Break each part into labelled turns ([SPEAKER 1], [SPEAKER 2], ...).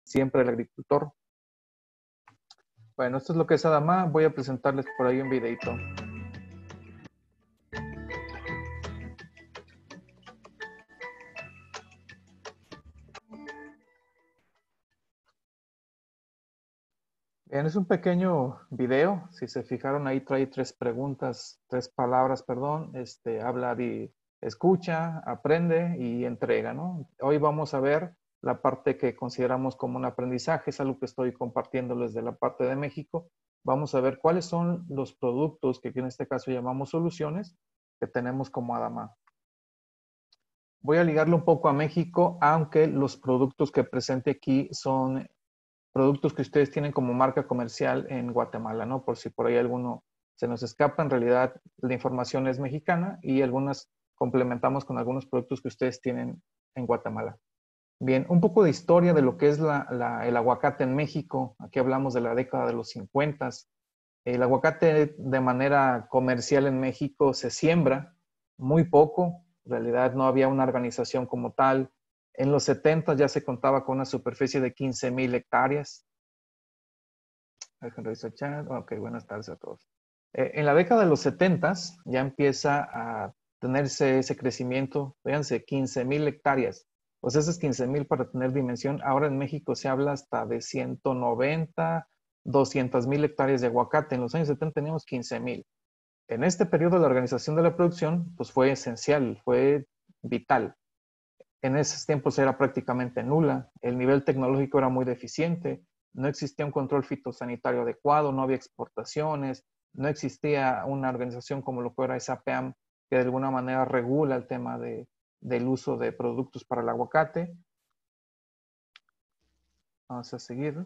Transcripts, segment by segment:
[SPEAKER 1] siempre el agricultor. Bueno, esto es lo que es Adama. Voy a presentarles por ahí un videito. Bien, es un pequeño video. Si se fijaron ahí trae tres palabras, perdón. Habla de escucha, aprende y entrega, ¿no? Hoy vamos a ver la parte que consideramos como un aprendizaje. Es algo que estoy compartiéndoles de la parte de México. Vamos a ver cuáles son los productos que en este caso llamamos soluciones que tenemos como Adama. Voy a ligarlo un poco a México, aunque los productos que presente aquí son productos que ustedes tienen como marca comercial en Guatemala, ¿no? Por si por ahí alguno se nos escapa, en realidad la información es mexicana y algunas complementamos con algunos productos que ustedes tienen en Guatemala. Bien, un poco de historia de lo que es el aguacate en México. Aquí hablamos de la década de los 50. El aguacate de manera comercial en México se siembra muy poco. En realidad no había una organización como tal. En los 70 ya se contaba con una superficie de 15,000 hectáreas. Dejen revisar chat. Ok, buenas tardes a todos. En la década de los 70 ya empieza a tenerse ese crecimiento. Fíjense, 15,000 hectáreas. Pues esas 15,000 para tener dimensión. Ahora en México se habla hasta de 190, 200,000 hectáreas de aguacate. En los años 70 teníamos 15,000. En este periodo la organización de la producción pues fue esencial, fue vital. En esos tiempos era prácticamente nula, el nivel tecnológico era muy deficiente, no existía un control fitosanitario adecuado, no había exportaciones, no existía una organización como lo que era SAPEAM que de alguna manera regula el tema del uso de productos para el aguacate. Vamos a seguir.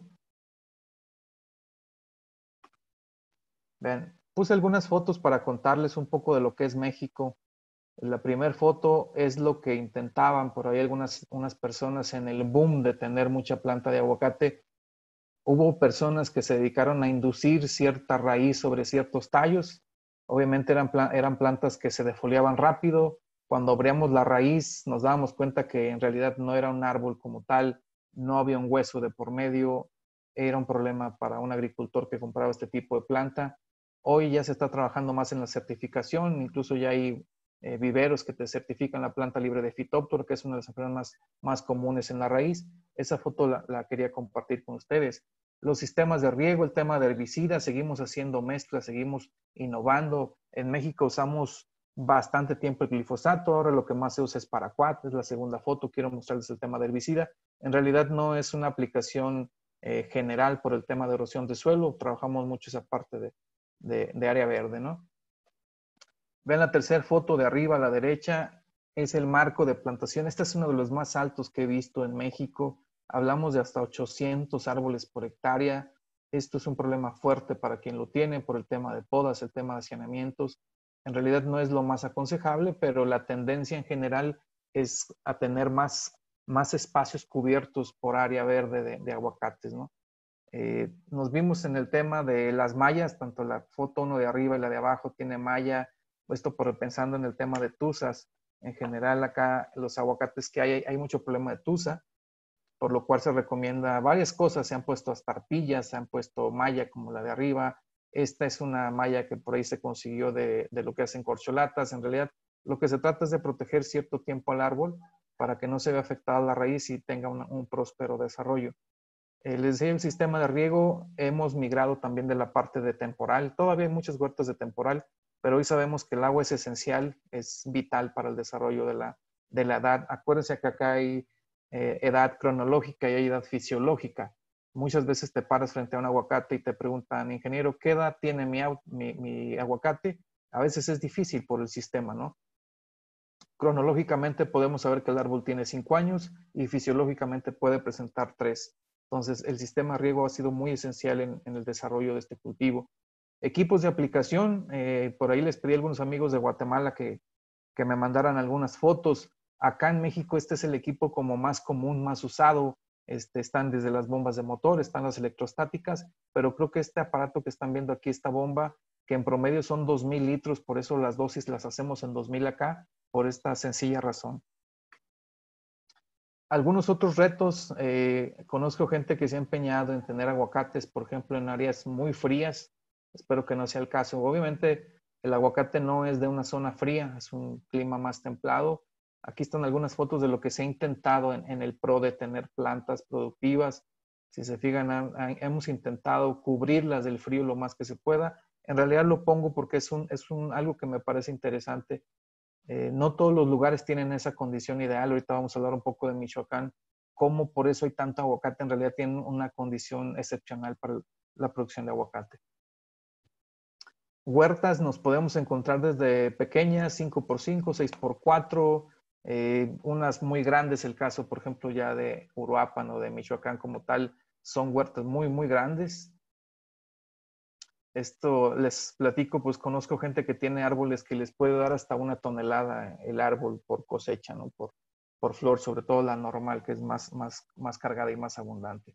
[SPEAKER 1] Ven, puse algunas fotos para contarles un poco de lo que es México. La primera foto es lo que intentaban por ahí unas personas en el boom de tener mucha planta de aguacate. Hubo personas que se dedicaron a inducir cierta raíz sobre ciertos tallos. Obviamente eran plantas que se defoliaban rápido. Cuando abríamos la raíz nos dábamos cuenta que en realidad no era un árbol como tal, no había un hueso de por medio. Era un problema para un agricultor que compraba este tipo de planta. Hoy ya se está trabajando más en la certificación, incluso ya hay viveros que te certifican la planta libre de fitóptero, que es una de las enfermedades más comunes en la raíz. Esa foto la quería compartir con ustedes. Los sistemas de riego, el tema de herbicidas, seguimos haciendo mezclas, seguimos innovando. En México usamos bastante tiempo el glifosato, ahora lo que más se usa es paraquat, es la segunda foto, quiero mostrarles el tema de herbicida. En realidad no es una aplicación general por el tema de erosión de suelo, trabajamos mucho esa parte de área verde, ¿no? Vean la tercera foto de arriba a la derecha, es el marco de plantación. Este es uno de los más altos que he visto en México. Hablamos de hasta 800 árboles por hectárea. Esto es un problema fuerte para quien lo tiene por el tema de podas, el tema de hacinamientos. En realidad no es lo más aconsejable, pero la tendencia en general es a tener más espacios cubiertos por área verde de aguacates, ¿no? Nos vimos en el tema de las mallas, tanto la foto 1 de arriba y la de abajo tiene malla, esto por pensando en el tema de tuzas. En general acá los aguacates que hay mucho problema de tuza, por lo cual se recomienda varias cosas, se han puesto hasta arpillas, se han puesto malla como la de arriba. Esta es una malla que por ahí se consiguió de lo que hacen corcholatas. En realidad lo que se trata es de proteger cierto tiempo al árbol para que no se vea afectada la raíz y tenga un próspero desarrollo. Les decía, el sistema de riego, hemos migrado también de la parte de temporal. Todavía hay muchas huertas de temporal, pero hoy sabemos que el agua es esencial, es vital para el desarrollo de la edad. Acuérdense que acá hay edad cronológica y hay edad fisiológica. Muchas veces te paras frente a un aguacate y te preguntan, ingeniero, ¿qué edad tiene mi aguacate? A veces es difícil por el sistema, ¿no? Cronológicamente podemos saber que el árbol tiene 5 años y fisiológicamente puede presentar 3. Entonces, el sistema de riego ha sido muy esencial en el desarrollo de este cultivo. Equipos de aplicación, por ahí les pedí a algunos amigos de Guatemala que me mandaran algunas fotos. Acá en México este es el equipo como más común, más usado. Están desde las bombas de motor, están las electrostáticas, pero creo que este aparato que están viendo aquí, esta bomba, que en promedio son 2,000 litros, por eso las dosis las hacemos en 2,000 acá, por esta sencilla razón. Algunos otros retos, conozco gente que se ha empeñado en tener aguacates, por ejemplo, en áreas muy frías. Espero que no sea el caso. Obviamente, el aguacate no es de una zona fría, es un clima más templado. Aquí están algunas fotos de lo que se ha intentado en el PRO de tener plantas productivas. Si se fijan, hemos intentado cubrirlas del frío lo más que se pueda. En realidad lo pongo porque algo que me parece interesante. No todos los lugares tienen esa condición ideal. Ahorita vamos a hablar un poco de Michoacán, cómo por eso hay tanto aguacate. En realidad tienen una condición excepcional para la producción de aguacate. Huertas nos podemos encontrar desde pequeñas, 5x5, 6x4, unas muy grandes, el caso, por ejemplo, ya de Uruapan o de Michoacán como tal, son huertas muy, muy grandes. Esto les platico, pues conozco gente que tiene árboles que les puede dar hasta 1 tonelada el árbol por cosecha, ¿no? Por flor, sobre todo la normal, que es más cargada y más abundante.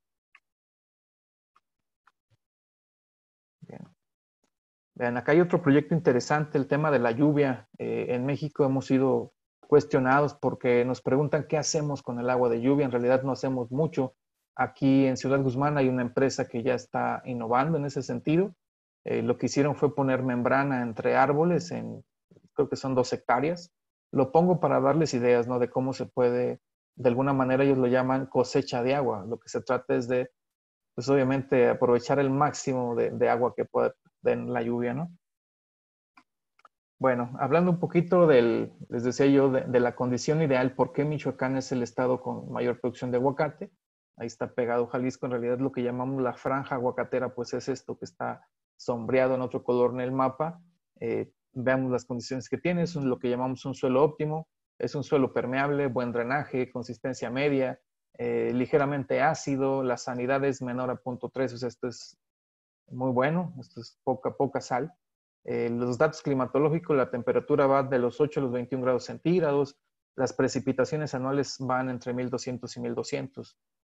[SPEAKER 1] Bien. Vean, acá hay otro proyecto interesante, el tema de la lluvia. En México hemos sido cuestionados porque nos preguntan qué hacemos con el agua de lluvia. En realidad no hacemos mucho. Aquí en Ciudad Guzmán hay una empresa que ya está innovando en ese sentido. Lo que hicieron fue poner membrana entre árboles creo que son 2 hectáreas. Lo pongo para darles ideas, ¿no? De cómo se puede, de alguna manera ellos lo llaman cosecha de agua. Lo que se trata es de, pues obviamente, aprovechar el máximo de agua que pueda en la lluvia, ¿no? Bueno, hablando un poquito les decía yo, de la condición ideal, ¿por qué Michoacán es el estado con mayor producción de aguacate? Ahí está pegado Jalisco, en realidad lo que llamamos la franja aguacatera, pues es esto que está sombreado en otro color en el mapa. Veamos las condiciones que tiene, es lo que llamamos un suelo óptimo, es un suelo permeable, buen drenaje, consistencia media, ligeramente ácido, la sanidad es menor a 0.3, o sea, esto es muy bueno, esto es poca sal. Los datos climatológicos, la temperatura va de los 8 a los 21 grados centígrados, las precipitaciones anuales van entre 1200 y 1200.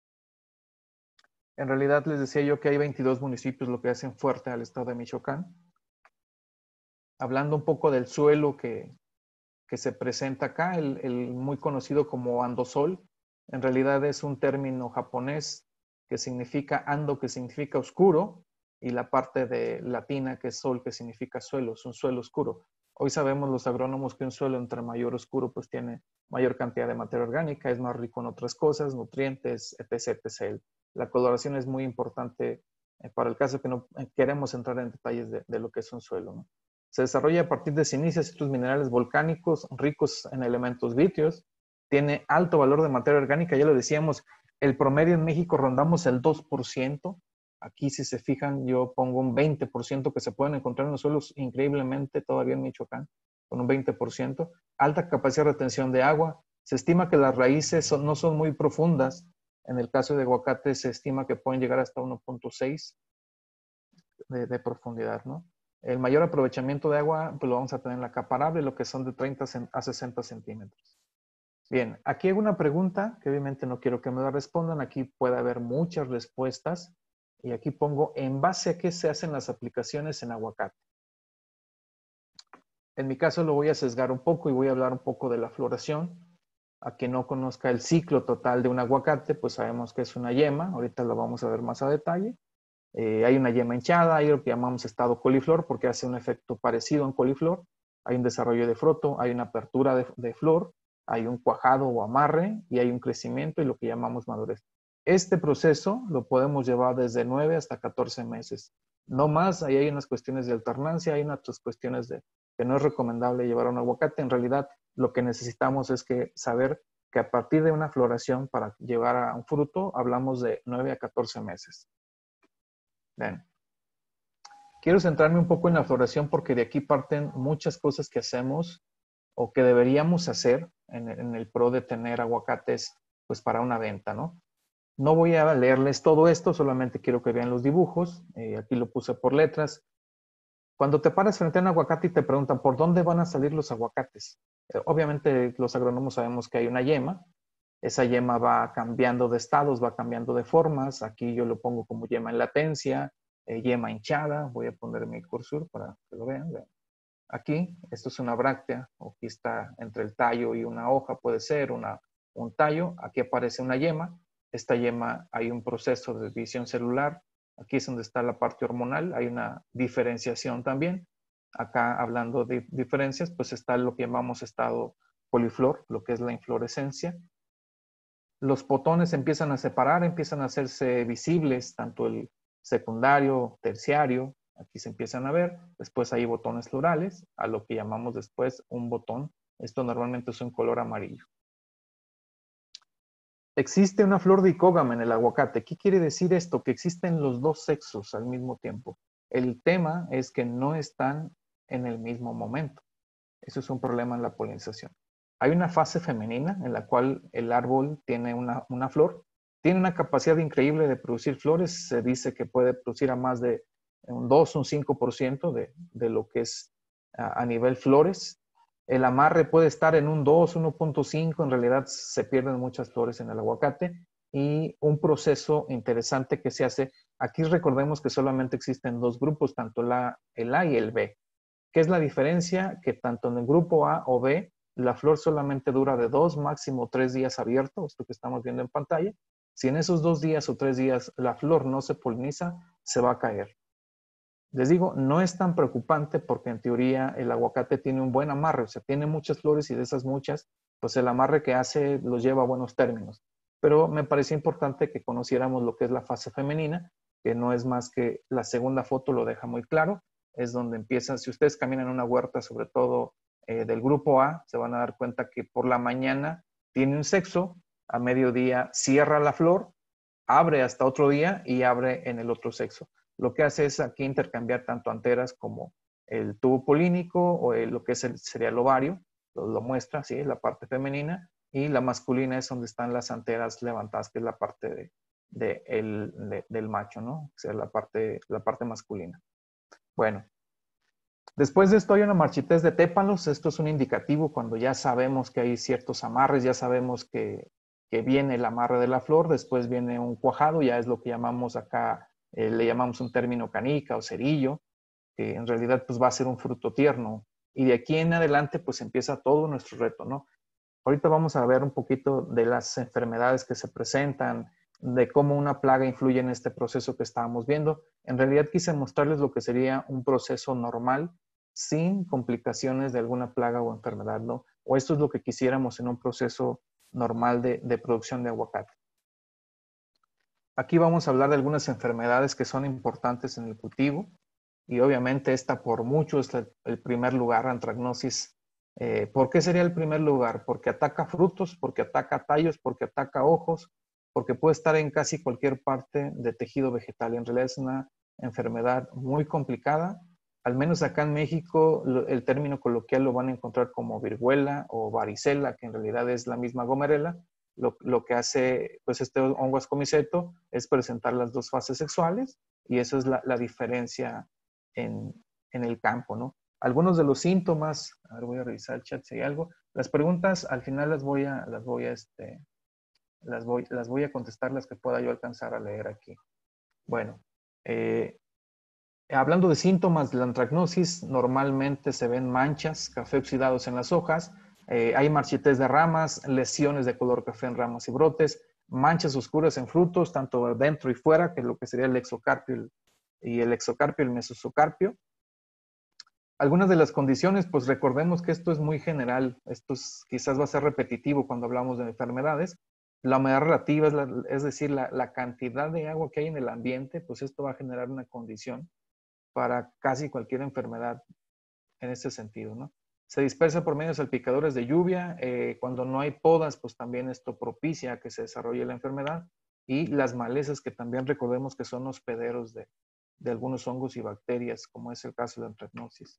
[SPEAKER 1] En realidad les decía yo que hay 22 municipios lo que hacen fuerte al estado de Michoacán. Hablando un poco del suelo que se presenta acá, el muy conocido como andosol, en realidad es un término japonés que significa ando, que significa oscuro, y la parte de latina que es sol, que significa suelo, es un suelo oscuro. Hoy sabemos los agrónomos que un suelo entre mayor oscuro pues tiene mayor cantidad de materia orgánica, es más rico en otras cosas, nutrientes, etc. etc. La coloración es muy importante para el caso que no queremos entrar en detalles de lo que es un suelo, ¿no? Se desarrolla a partir de cenizas y otros minerales volcánicos ricos en elementos vítreos. Tiene alto valor de materia orgánica, ya lo decíamos, el promedio en México rondamos el 2%. Aquí, si se fijan, yo pongo un 20% que se pueden encontrar en los suelos increíblemente todavía en Michoacán, con un 20%. Alta capacidad de retención de agua. Se estima que las raíces no son muy profundas. En el caso de aguacate se estima que pueden llegar hasta 1.6 de profundidad, ¿no? El mayor aprovechamiento de agua pues lo vamos a tener en la capa arable, lo que son de 30 a 60 centímetros. Bien, aquí hay una pregunta que obviamente no quiero que me la respondan. Aquí puede haber muchas respuestas. Y aquí pongo, ¿en base a qué se hacen las aplicaciones en aguacate? En mi caso lo voy a sesgar un poco y voy a hablar un poco de la floración. A quien no conozca el ciclo total de un aguacate, pues sabemos que es una yema. Ahorita lo vamos a ver más a detalle. Hay una yema hinchada, hay lo que llamamos estado coliflor, porque hace un efecto parecido en coliflor. Hay un desarrollo de fruto, hay una apertura de flor, hay un cuajado o amarre y hay un crecimiento y lo que llamamos madurez. Este proceso lo podemos llevar desde 9 hasta 14 meses. No más, ahí hay unas cuestiones de alternancia, hay otras cuestiones de que no es recomendable llevar un aguacate. En realidad, lo que necesitamos es que saber que a partir de una floración para llevar a un fruto, hablamos de 9 a 14 meses. Bien. Quiero centrarme un poco en la floración porque de aquí parten muchas cosas que hacemos o que deberíamos hacer en el pro de tener aguacates pues para una venta, ¿no? No voy a leerles todo esto, solamente quiero que vean los dibujos. Aquí lo puse por letras. Cuando te paras frente a un aguacate y te preguntan por dónde van a salir los aguacates, obviamente los agrónomos sabemos que hay una yema. Esa yema va cambiando de estados, va cambiando de formas. Aquí yo lo pongo como yema en latencia, yema hinchada. Voy a poner mi cursor para que lo vean. Aquí, esto es una bráctea, o aquí está entre el tallo y una hoja, puede ser una un tallo, aquí aparece una yema. Esta yema hay un proceso de división celular, aquí es donde está la parte hormonal, hay una diferenciación también. Acá hablando de diferencias, pues está lo que llamamos estado poliflor, lo que es la inflorescencia. Los potones empiezan a separar, empiezan a hacerse visibles, tanto el secundario, terciario, aquí se empiezan a ver. Después hay botones florales, a lo que llamamos después un botón. Esto normalmente es un color amarillo. Existe una flor de icógama en el aguacate. ¿Qué quiere decir esto? Que existen los dos sexos al mismo tiempo. El tema es que no están en el mismo momento. Eso es un problema en la polinización. Hay una fase femenina en la cual el árbol tiene una flor, tiene una capacidad increíble de producir flores, se dice que puede producir a más de un 2, un 5% de lo que es a nivel flores. El amarre puede estar en un 2, 1.5, en realidad se pierden muchas flores en el aguacate y un proceso interesante que se hace, aquí recordemos que solamente existen dos grupos, tanto el A y el B. ¿Qué es la diferencia? Que tanto en el grupo A o B, la flor solamente dura de 2, máximo 3 días abierto, esto que estamos viendo en pantalla. Si en esos 2 días o 3 días la flor no se poliniza, se va a caer. Les digo, no es tan preocupante porque en teoría el aguacate tiene un buen amarre, o sea, tiene muchas flores y de esas muchas, pues el amarre que hace los lleva a buenos términos. Pero me parecía importante que conociéramos lo que es la fase femenina, que no es más que la segunda foto lo deja muy claro, es donde empiezan, si ustedes caminan en una huerta, sobre todo del grupo A, se van a dar cuenta que por la mañana tiene un sexo, a mediodía cierra la flor, abre hasta otro día y abre en el otro sexo. Lo que hace es aquí intercambiar tanto anteras como el tubo polínico o lo que sería el ovario, lo muestra, ¿sí? La parte femenina, y la masculina es donde están las anteras levantadas, que es la parte del macho, ¿no? O sea, la parte masculina. Bueno, después de esto hay una marchitez de tépalos. Esto es un indicativo cuando ya sabemos que hay ciertos amarres, ya sabemos que viene el amarre de la flor, después viene un cuajado, ya es lo que llamamos acá, le llamamos un término canica o cerillo, que en realidad pues va a ser un fruto tierno. Y de aquí en adelante pues empieza todo nuestro reto, ¿no? Ahorita vamos a ver un poquito de las enfermedades que se presentan, de cómo una plaga influye en este proceso que estábamos viendo. En realidad quise mostrarles lo que sería un proceso normal sin complicaciones de alguna plaga o enfermedad, ¿no? O esto es lo que quisiéramos en un proceso normal de producción de aguacate. Aquí vamos a hablar de algunas enfermedades que son importantes en el cultivo y obviamente esta por mucho es el primer lugar, antracnosis. ¿Por qué sería el primer lugar? Porque ataca frutos, porque ataca tallos, porque ataca ojos, porque puede estar en casi cualquier parte de tejido vegetal. En realidad es una enfermedad muy complicada. Al menos acá en México el término coloquial lo van a encontrar como viruela o varicela, que en realidad es la misma gomerela. Lo que hace pues este hongo ascomiceto es presentar las dos fases sexuales y eso es la diferencia en el campo, ¿no? Algunos de los síntomas, a ver, voy a revisar el chat si hay algo. Las preguntas al final las voy a contestar las que pueda yo alcanzar a leer aquí. Bueno, hablando de síntomas de la antracnosis, normalmente se ven manchas, café oxidados en las hojas, hay marchitez de ramas, lesiones de color café en ramas y brotes, manchas oscuras en frutos, tanto dentro y fuera, que es lo que sería el exocarpio y el exocarpio y el mesocarpio. Algunas de las condiciones, pues recordemos que esto es muy general, quizás va a ser repetitivo cuando hablamos de enfermedades. La humedad relativa, es decir, la cantidad de agua que hay en el ambiente, pues esto va a generar una condición para casi cualquier enfermedad en ese sentido, ¿no? Se dispersa por medio de salpicadores de lluvia. Cuando no hay podas, pues también esto propicia que se desarrolle la enfermedad. Y las malezas, que también recordemos que son hospederos de algunos hongos y bacterias, como es el caso de la antracnosis.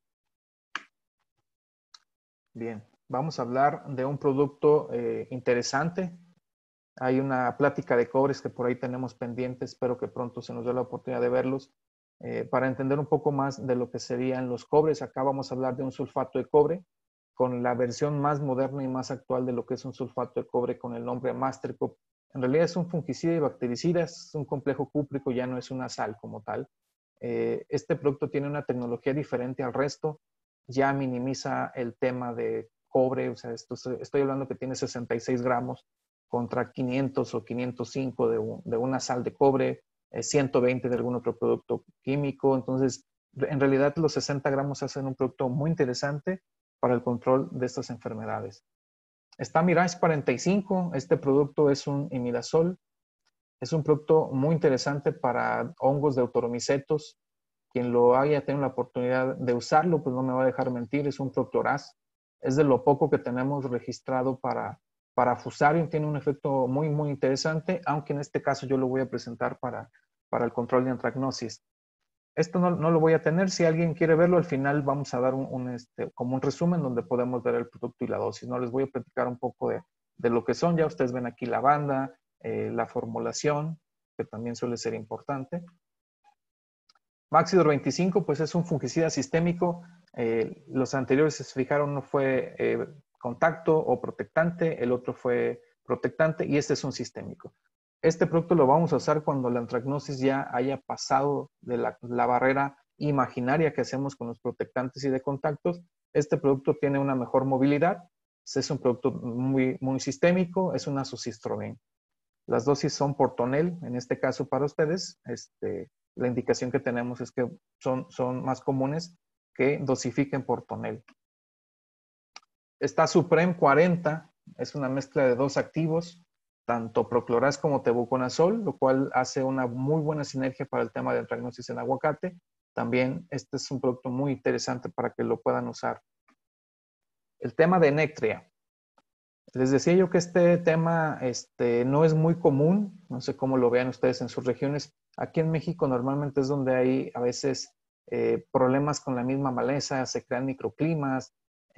[SPEAKER 1] Bien, vamos a hablar de un producto interesante. Hay una plática de cobres que por ahí tenemos pendientes, espero que pronto se nos dé la oportunidad de verlos. Para entender un poco más de lo que serían los cobres, acá vamos a hablar de un sulfato de cobre con la versión más moderna y más actual de lo que es un sulfato de cobre con el nombre Mastercop. En realidad es un fungicida y bactericida, es un complejo cúprico, ya no es una sal como tal. Este producto tiene una tecnología diferente al resto, ya minimiza el tema de cobre, o sea, estoy hablando que tiene 66 gramos contra 500 o 505 de una sal de cobre, 120 de algún otro producto químico. Entonces, en realidad los 60 gramos hacen un producto muy interesante para el control de estas enfermedades. Está Mirage 45, este producto es un imidazol, es un producto muy interesante para hongos de Autoromicetos. Quien lo haya tenido la oportunidad de usarlo, pues no me va a dejar mentir, es un producto voraz. Es de lo poco que tenemos registrado para Fusarium, tiene un efecto muy, muy interesante, aunque en este caso yo lo voy a presentar para el control de antracnosis. Esto no lo voy a tener. Si alguien quiere verlo, al final vamos a dar como un resumen donde podemos ver el producto y la dosis. No les voy a platicar un poco de lo que son. Ya ustedes ven aquí la banda, la formulación, que también suele ser importante. Maxidor 25, pues es un fungicida sistémico. Los anteriores se fijaron, uno fue contacto o protectante, el otro fue protectante y este es un sistémico. Este producto lo vamos a usar cuando la antracnosis ya haya pasado de la barrera imaginaria que hacemos con los protectantes y de contactos. Este producto tiene una mejor movilidad, es un producto muy, muy sistémico, es un azoxystrobin. Las dosis son por tonel, en este caso para ustedes. La indicación que tenemos es que son más comunes que dosifiquen por tonel. Está Supreme 40, es una mezcla de dos activos, tanto procloraz como tebuconazol, lo cual hace una muy buena sinergia para el tema de antracnosis en aguacate. También este es un producto muy interesante para que lo puedan usar. El tema de Nectria. Les decía yo que este tema no es muy común, no sé cómo lo vean ustedes en sus regiones. Aquí en México normalmente es donde hay a veces problemas con la misma maleza, se crean microclimas,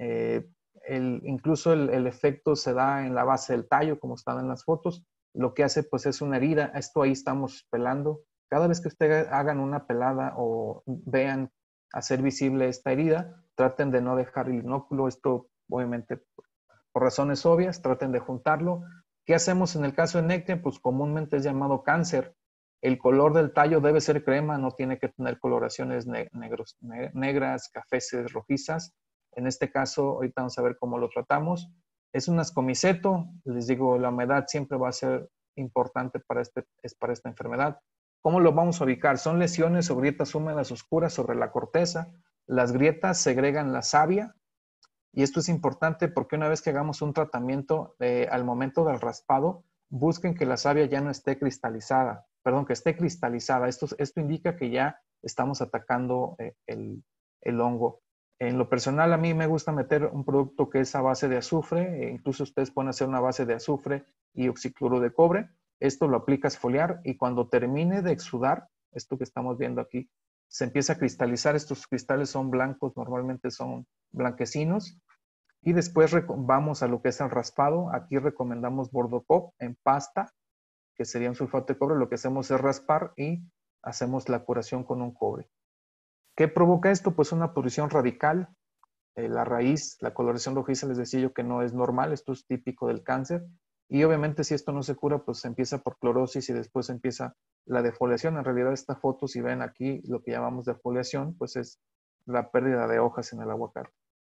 [SPEAKER 1] incluso el efecto se da en la base del tallo, como están en las fotos. Lo que hace pues es una herida, esto ahí estamos pelando. Cada vez que ustedes hagan una pelada o vean hacer visible esta herida, traten de no dejar el inóculo, esto obviamente por razones obvias, traten de juntarlo. ¿Qué hacemos en el caso de Nectria? Pues comúnmente es llamado cáncer. El color del tallo debe ser crema, no tiene que tener coloraciones negras, cafeces, rojizas. En este caso, ahorita vamos a ver cómo lo tratamos. Es un ascomiceto, les digo, la humedad siempre va a ser importante para esta enfermedad. ¿Cómo lo vamos a ubicar? Son lesiones o grietas húmedas oscuras sobre la corteza. Las grietas segregan la savia, y esto es importante porque una vez que hagamos un tratamiento, al momento del raspado, busquen que la savia ya no esté cristalizada, perdón, que esté cristalizada. Esto indica que ya estamos atacando el hongo. En lo personal, a mí me gusta meter un producto que es a base de azufre, incluso ustedes pueden hacer una base de azufre y oxicloro de cobre. Esto lo aplicas a exfoliar y cuando termine de exudar, esto que estamos viendo aquí, se empieza a cristalizar. Estos cristales son blancos, normalmente son blanquecinos. Y después vamos a lo que es el raspado. Aquí recomendamos Bordocop en pasta, que sería un sulfato de cobre. Lo que hacemos es raspar y hacemos la curación con un cobre. ¿Qué provoca esto? Pues una pudrición radical. La raíz, la coloración rojiza, les decía yo que no es normal. Esto es típico del cáncer. Y obviamente si esto no se cura, pues empieza por clorosis y después empieza la defoliación. En realidad esta foto, si ven aquí lo que llamamos defoliación, pues es la pérdida de hojas en el aguacate.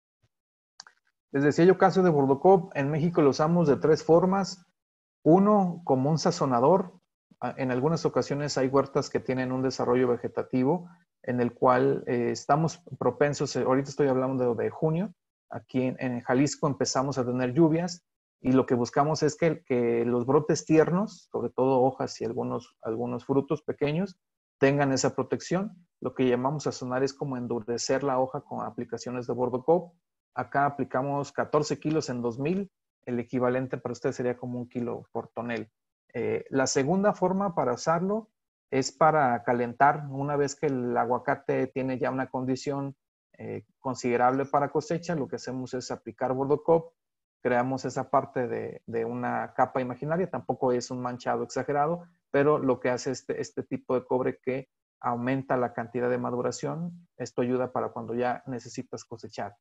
[SPEAKER 1] Les decía yo caso de Bordocop, en México lo usamos de tres formas. Uno, como un sazonador. En algunas ocasiones hay huertas que tienen un desarrollo vegetativo en el cual estamos propensos, ahorita estoy hablando de junio, aquí en Jalisco empezamos a tener lluvias y lo que buscamos es que los brotes tiernos, sobre todo hojas y algunos frutos pequeños, tengan esa protección. Lo que llamamos sazonar es como endurecer la hoja con aplicaciones de Bordocop. Acá aplicamos 14 kilos en 2000, el equivalente para usted sería como 1 kilo por tonel. La segunda forma para usarlo es para calentar. Una vez que el aguacate tiene ya una condición considerable para cosecha, lo que hacemos es aplicar Bordocop, creamos esa parte de una capa imaginaria, tampoco es un manchado exagerado, pero lo que hace este tipo de cobre que aumenta la cantidad de maduración, esto ayuda para cuando ya necesitas cosechar.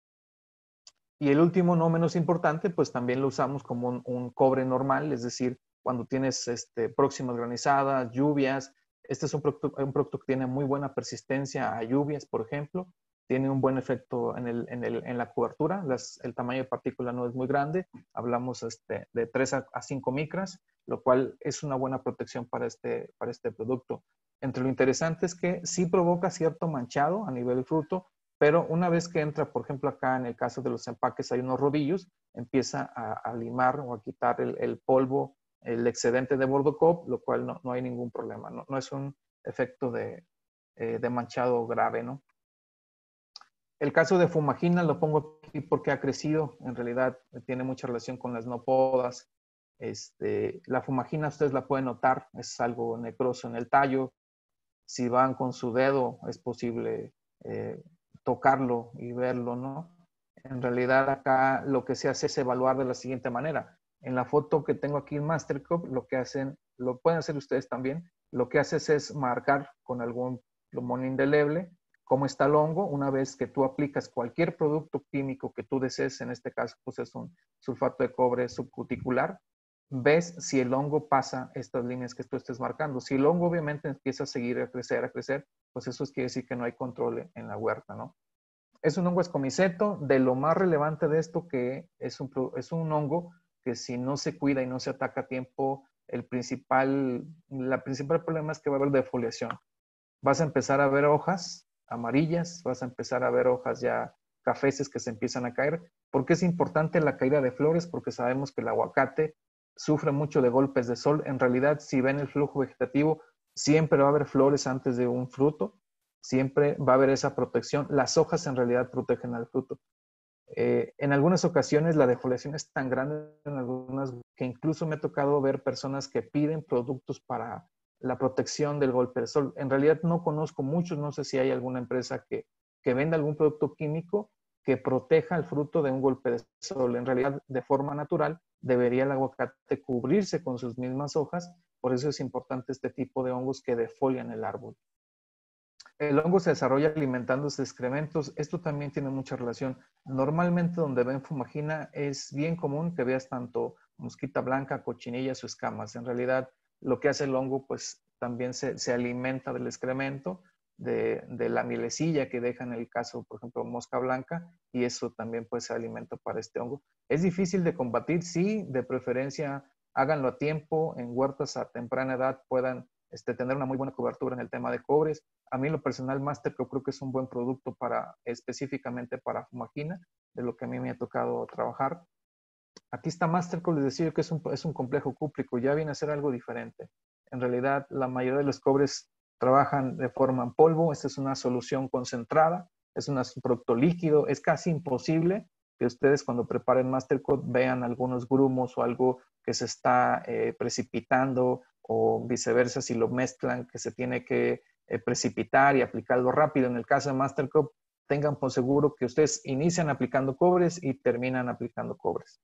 [SPEAKER 1] Y el último, no menos importante, pues también lo usamos como un cobre normal, es decir, cuando tienes próximas granizadas, lluvias. Este es un producto que tiene muy buena persistencia a lluvias, por ejemplo. tiene un buen efecto en la cobertura. El tamaño de partícula no es muy grande, hablamos de 3 a 5 micras, lo cual es una buena protección para este producto. Entre lo interesante es que sí provoca cierto manchado a nivel del fruto, pero una vez que entra, por ejemplo, acá en el caso de los empaques hay unos rodillos, empieza a limar o a quitar el polvo, el excedente de Bordocop, lo cual no hay ningún problema, no es un efecto de manchado grave, ¿no? El caso de Fumagina lo pongo aquí porque ha crecido, en realidad tiene mucha relación con las no podas. La Fumagina ustedes la pueden notar, es algo necroso en el tallo. Si van con su dedo es posible tocarlo y verlo, ¿no? En realidad acá lo que se hace es evaluar de la siguiente manera. En la foto que tengo aquí en Mastercop, lo que hacen, lo pueden hacer ustedes también, lo que haces es marcar con algún plumón indeleble cómo está el hongo. Una vez que tú aplicas cualquier producto químico que tú desees, en este caso pues es un sulfato de cobre subcuticular, ves si el hongo pasa estas líneas que tú estés marcando. Si el hongo obviamente empieza a seguir a crecer, pues eso quiere decir que no hay control en la huerta, ¿no? Es un hongo escomiceto. De lo más relevante de esto que es un hongo que si no se cuida y no se ataca a tiempo, la principal problema es que va a haber defoliación. Vas a empezar a ver hojas amarillas, vas a empezar a ver hojas ya cafeces que se empiezan a caer. ¿Por qué es importante la caída de flores? Porque sabemos que el aguacate sufre mucho de golpes de sol. En realidad, si ven el flujo vegetativo, siempre va a haber flores antes de un fruto, siempre va a haber esa protección. Las hojas en realidad protegen al fruto. En algunas ocasiones la defoliación es tan grande en algunas que incluso me ha tocado ver personas que piden productos para la protección del golpe de sol. En realidad no conozco muchos, no sé si hay alguna empresa que venda algún producto químico que proteja el fruto de un golpe de sol. En realidad, de forma natural, debería el aguacate cubrirse con sus mismas hojas. Por eso es importante este tipo de hongos que defolian el árbol. El hongo se desarrolla alimentándose de excrementos. Esto también tiene mucha relación. Normalmente donde ven fumagina es bien común que veas tanto mosquita blanca, cochinillas o escamas. En realidad lo que hace el hongo pues también se alimenta del excremento, de la mielecilla que deja en el caso, por ejemplo, mosca blanca, y eso también puede ser alimento para este hongo. Es difícil de combatir, sí, de preferencia háganlo a tiempo, en huertas a temprana edad puedan tener una muy buena cobertura en el tema de cobres. A mí, en lo personal, Masterco creo que es un buen producto específicamente para fumagina, de lo que a mí me ha tocado trabajar. Aquí está Masterco, les decía que es un complejo cúprico, ya viene a ser algo diferente. En realidad, la mayoría de los cobres trabajan de forma en polvo. Esta es una solución concentrada, es un producto líquido. Es casi imposible que ustedes cuando preparen Masterco vean algunos grumos o algo que se está precipitando, o viceversa si lo mezclan, que se tiene que precipitar y aplicarlo rápido. En el caso de Masterco, tengan por seguro que ustedes inician aplicando cobres y terminan aplicando cobres.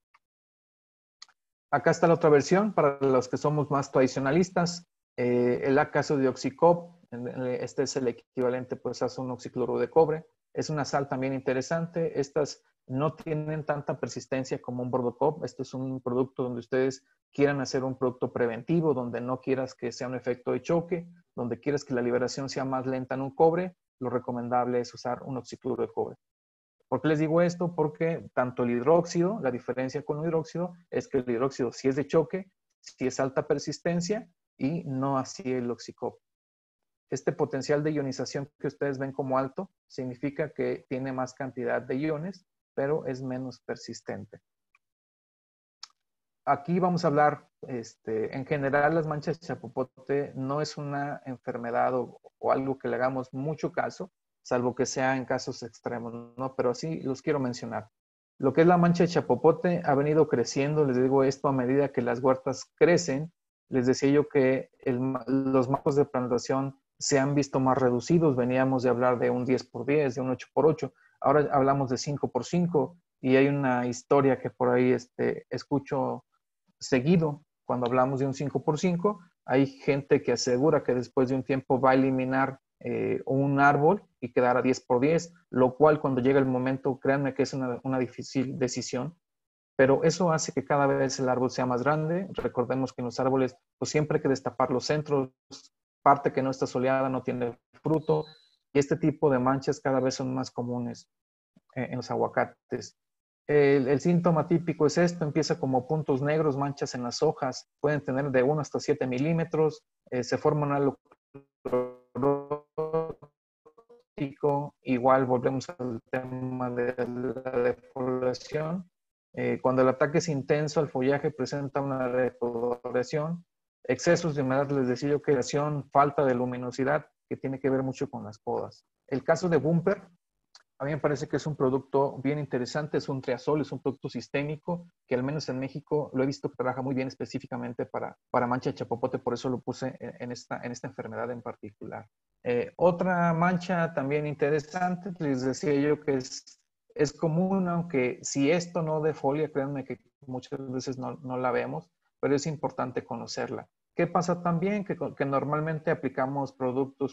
[SPEAKER 1] Acá está la otra versión para los que somos más tradicionalistas. El caso de Oxicop, este es el equivalente pues a un oxicloro de cobre. Es una sal también interesante. Estas no tienen tanta persistencia como un Bordocop. Este es un producto donde ustedes quieran hacer un producto preventivo, donde no quieras que sea un efecto de choque, donde quieras que la liberación sea más lenta en un cobre. Lo recomendable es usar un oxicloro de cobre. ¿Por qué les digo esto? Porque tanto el hidróxido, la diferencia con el hidróxido es que el hidróxido sí es de choque, sí es alta persistencia y no así el Oxicop. Este potencial de ionización que ustedes ven como alto significa que tiene más cantidad de iones, pero es menos persistente. Aquí vamos a hablar, en general las manchas de chapopote no es una enfermedad o algo que le hagamos mucho caso, salvo que sea en casos extremos, ¿no? Pero sí los quiero mencionar. Lo que es la mancha de chapopote ha venido creciendo, les digo esto a medida que las huertas crecen. Les decía yo que los marcos de plantación se han visto más reducidos. Veníamos de hablar de un 10x10, de un 8x8. Ahora hablamos de 5x5 y hay una historia que por ahí escucho seguido. Cuando hablamos de un 5x5, hay gente que asegura que después de un tiempo va a eliminar un árbol y quedar a 10x10, lo cual cuando llega el momento, créanme que es una difícil decisión, pero eso hace que cada vez el árbol sea más grande. Recordemos que en los árboles pues siempre hay que destapar los centros, parte que no está soleada no tiene fruto, y este tipo de manchas cada vez son más comunes en los aguacates. El síntoma típico es esto, empieza como puntos negros, manchas en las hojas, pueden tener de 1 hasta 7 milímetros, se forma un halo igual volvemos al tema de la defoliación. Cuando el ataque es intenso, el follaje presenta una decoloración, excesos de humedad, les decía yo que falta de luminosidad, que tiene que ver mucho con las podas. El caso de Bumper, a mí me parece que es un producto bien interesante, es un triazol, es un producto sistémico que al menos en México lo he visto que trabaja muy bien específicamente para mancha de chapopote, por eso lo puse en esta enfermedad en particular. Otra mancha también interesante, les decía yo que es común, aunque si esto no defolia, créanme que muchas veces no la vemos, pero es importante conocerla. ¿Qué pasa también? Que normalmente aplicamos productos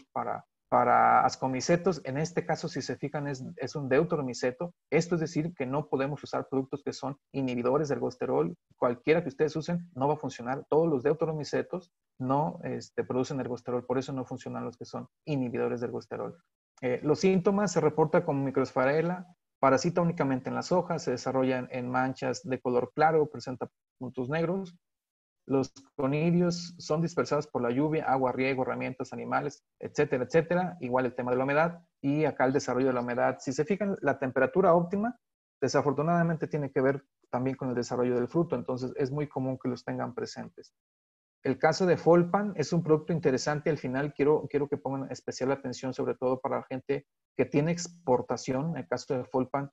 [SPEAKER 1] para ascomicetos, en este caso, si se fijan, es un deuteromiceto. Esto es decir, que no podemos usar productos que son inhibidores del ergosterol. Cualquiera que ustedes usen no va a funcionar. Todos los deuteromicetos no producen ergosterol, por eso no funcionan los que son inhibidores del ergosterol. Los síntomas se reportan como microesfarela, parasita únicamente en las hojas, se desarrollan en manchas de color claro, presenta puntos negros. Los conidios son dispersados por la lluvia, agua, riego, herramientas, animales, etcétera, etcétera. Igual el tema de la humedad y acá el desarrollo de la humedad. Si se fijan, la temperatura óptima desafortunadamente tiene que ver también con el desarrollo del fruto, entonces es muy común que los tengan presentes. El caso de Folpan es un producto interesante. Al final quiero que pongan especial atención, sobre todo para la gente que tiene exportación. En el caso de Folpan,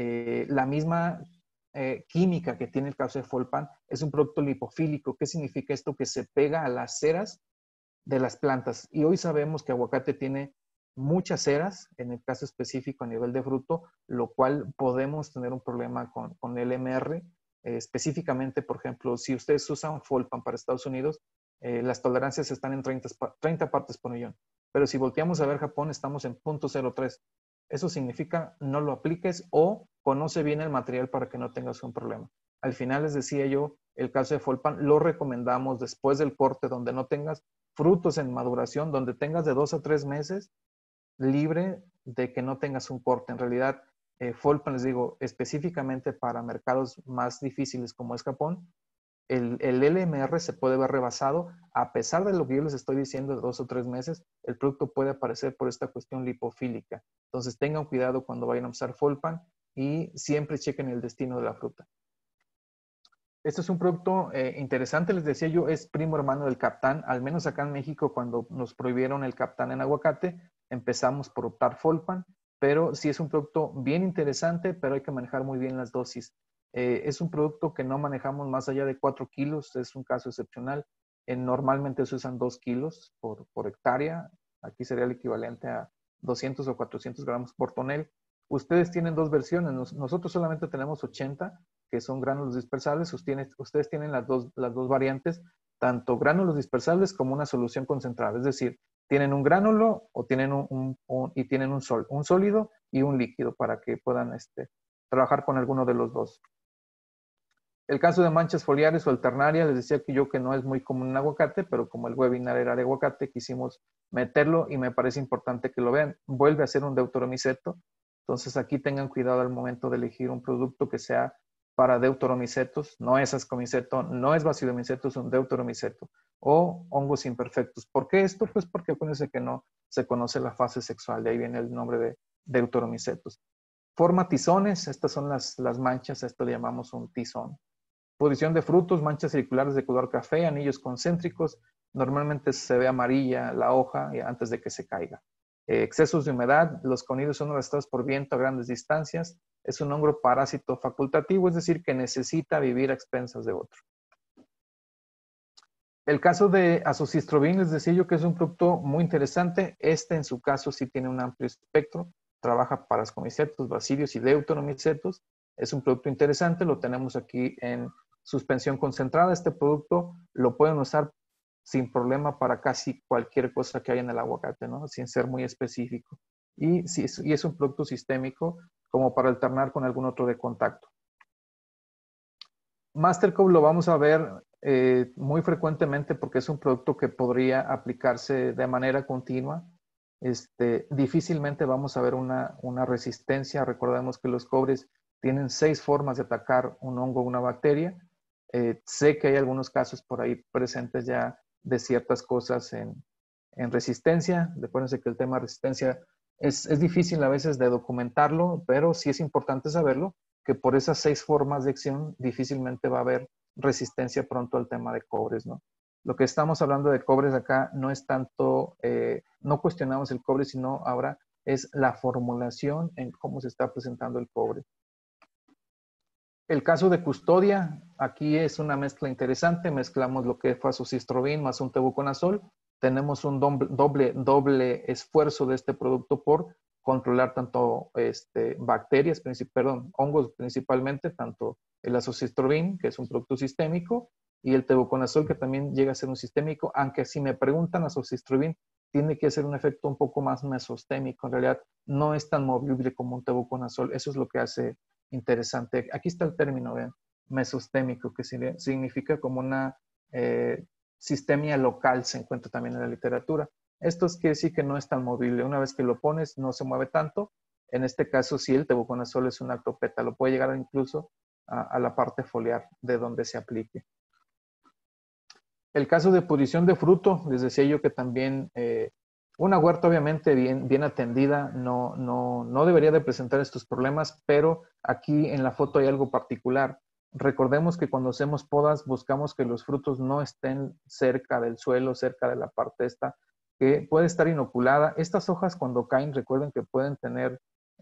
[SPEAKER 1] la misma química que tiene el caso de Folpan es un producto lipofílico. ¿Qué significa esto? Que se pega a las ceras de las plantas. Y hoy sabemos que aguacate tiene muchas ceras, en el caso específico a nivel de fruto, lo cual podemos tener un problema con el MR. Específicamente, por ejemplo, si ustedes usan Folpan para Estados Unidos, las tolerancias están en 30 partes por millón. Pero si volteamos a ver Japón, estamos en 0.03. Eso significa no lo apliques o conoce bien el material para que no tengas un problema. Al final les decía yo, el caso de Folpan lo recomendamos después del corte, donde no tengas frutos en maduración, donde tengas de 2 a 3 meses libre de que no tengas un corte. En realidad, Folpan, les digo, específicamente para mercados más difíciles como es Japón, el LMR se puede ver rebasado. A pesar de lo que yo les estoy diciendo de 2 o 3 meses, el producto puede aparecer por esta cuestión lipofílica. Entonces tengan cuidado cuando vayan a usar Folpan y siempre chequen el destino de la fruta. Este es un producto interesante, les decía yo, es primo hermano del Captán. Al menos acá en México, cuando nos prohibieron el Captán en aguacate, empezamos por optar Folpan, pero sí es un producto bien interesante, pero hay que manejar muy bien las dosis. Es un producto que no manejamos más allá de 4 kilos, es un caso excepcional. Normalmente se usan 2 kilos por hectárea, aquí sería el equivalente a 200 o 400 gramos por tonel. Ustedes tienen dos versiones, nosotros solamente tenemos 80, que son gránulos dispersables. Ustedes tienen las dos variantes, tanto gránulos dispersables como una solución concentrada. Es decir, tienen un gránulo o tienen y tienen un sólido y un líquido para que puedan trabajar con alguno de los dos. El caso de manchas foliares o alternarias, les decía que no es muy común en aguacate, pero como el webinar era de aguacate, quisimos meterlo y me parece importante que lo vean. Vuelve a ser un deuteromiceto, entonces aquí tengan cuidado al momento de elegir un producto que sea para deuteromicetos, no es ascomiceto, no es basilomiceto, es un deuteromiceto o hongos imperfectos. ¿Por qué esto? Pues porque acuérdense que no se conoce la fase sexual, de ahí viene el nombre de deuteromicetos. Forma tizones, estas son las manchas, a esto le llamamos un tizón. Posición de frutos, manchas circulares de color café, anillos concéntricos. Normalmente se ve amarilla la hoja antes de que se caiga. Excesos de humedad, los conidios son arrastrados por viento a grandes distancias. Es un hongo parásito facultativo, es decir, que necesita vivir a expensas de otro. El caso de Azoxystrobin, les decía yo que es un producto muy interesante. En su caso sí tiene un amplio espectro. Trabaja para ascomicetos, bacilios y deuteromicetos. Es un producto interesante, lo tenemos aquí en suspensión concentrada. Este producto lo pueden usar sin problema para casi cualquier cosa que haya en el aguacate, ¿no? Sin ser muy específico. Y es un producto sistémico como para alternar con algún otro de contacto. Mastercope lo vamos a ver muy frecuentemente porque es un producto que podría aplicarse de manera continua. difícilmente vamos a ver una resistencia. Recordemos que los cobres tienen 6 formas de atacar un hongo o una bacteria. Sé que hay algunos casos por ahí presentes ya de ciertas cosas en resistencia. Recuérdense que el tema de resistencia es difícil a veces de documentarlo, pero sí es importante saberlo, que por esas 6 formas de acción difícilmente va a haber resistencia pronto al tema de cobres, ¿no? Lo que estamos hablando de cobres acá no es tanto, no cuestionamos el cobre, sino ahora es la formulación en cómo se está presentando el cobre. El caso de custodia, aquí es una mezcla interesante. Mezclamos lo que fue azoxystrobin más un tebuconazol. Tenemos un doble esfuerzo de este producto por controlar tanto bacterias, hongos principalmente, tanto el azoxystrobin, que es un producto sistémico, y el tebuconazol, que también llega a ser un sistémico, aunque si me preguntan, azoxystrobin tiene que hacer un efecto un poco más mesostémico. En realidad no es tan movible como un tebuconazol. Eso es lo que hace interesante. Aquí está el término, ¿ven? Mesostémico, que significa como una sistemia local, se encuentra también en la literatura. Esto quiere decir que no es tan movible. Una vez que lo pones, no se mueve tanto. En este caso, sí, el tebuconazol es un alto pétalo. Puede llegar incluso a la parte foliar de donde se aplique. El caso de pudrición de fruto, les decía yo que también una huerta obviamente bien atendida no debería de presentar estos problemas, pero aquí en la foto hay algo particular. Recordemos que cuando hacemos podas buscamos que los frutos no estén cerca del suelo, cerca de la parte esta, que puede estar inoculada. Estas hojas cuando caen, recuerden que pueden tener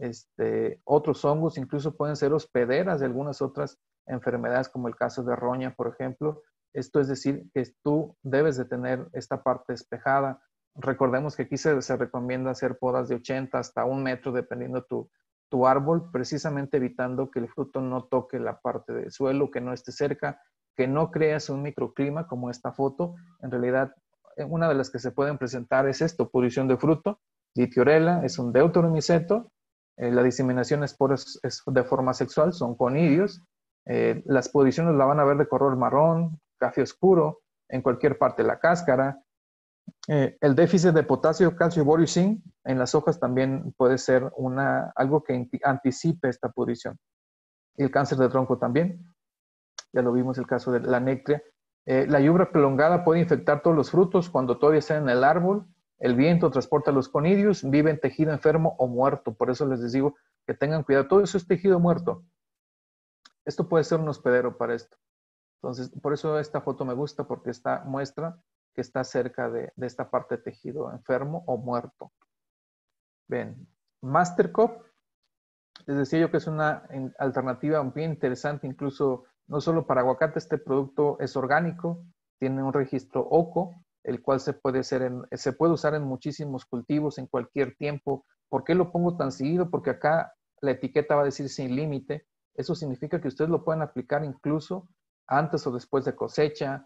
[SPEAKER 1] otros hongos, incluso pueden ser hospederas de algunas otras enfermedades, como el caso de roña, por ejemplo. Esto es decir, que tú debes de tener esta parte despejada. Recordemos que aquí se recomienda hacer podas de 80 hasta 1 metro, dependiendo tu árbol, precisamente evitando que el fruto no toque la parte del suelo, que no esté cerca, que no creas un microclima como esta foto. En realidad, una de las que se pueden presentar es esto, pudrición de fruto. Ditiorela es un deuteromiceto. La diseminación es de forma sexual, son conidios. Las pudriciones la van a ver de color marrón, café oscuro, en cualquier parte de la cáscara. El déficit de potasio, calcio, borio y zinc en las hojas también puede ser algo que anticipe esta pudrición. Y el cáncer de tronco también, ya lo vimos el caso de la nectria. La lluvia prolongada puede infectar todos los frutos cuando todavía están en el árbol. El viento transporta los conidios, vive en tejido enfermo o muerto. Por eso les digo que tengan cuidado. Todo eso es tejido muerto. Esto puede ser un hospedero para esto. Entonces, por eso esta foto me gusta, porque muestra que está cerca de esta parte de tejido enfermo o muerto. Ven, Mastercop, les decía yo que es una alternativa bien interesante, incluso no solo para aguacate. Este producto es orgánico, tiene un registro OCO, el cual se puede usar en muchísimos cultivos, en cualquier tiempo. ¿Por qué lo pongo tan seguido? Porque acá la etiqueta va a decir sin límite. Eso significa que ustedes lo pueden aplicar incluso antes o después de cosecha,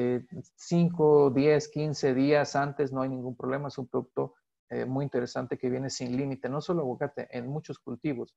[SPEAKER 1] 5, 10, 15 días antes, no hay ningún problema. Es un producto muy interesante que viene sin límite, no solo aguacate, en muchos cultivos.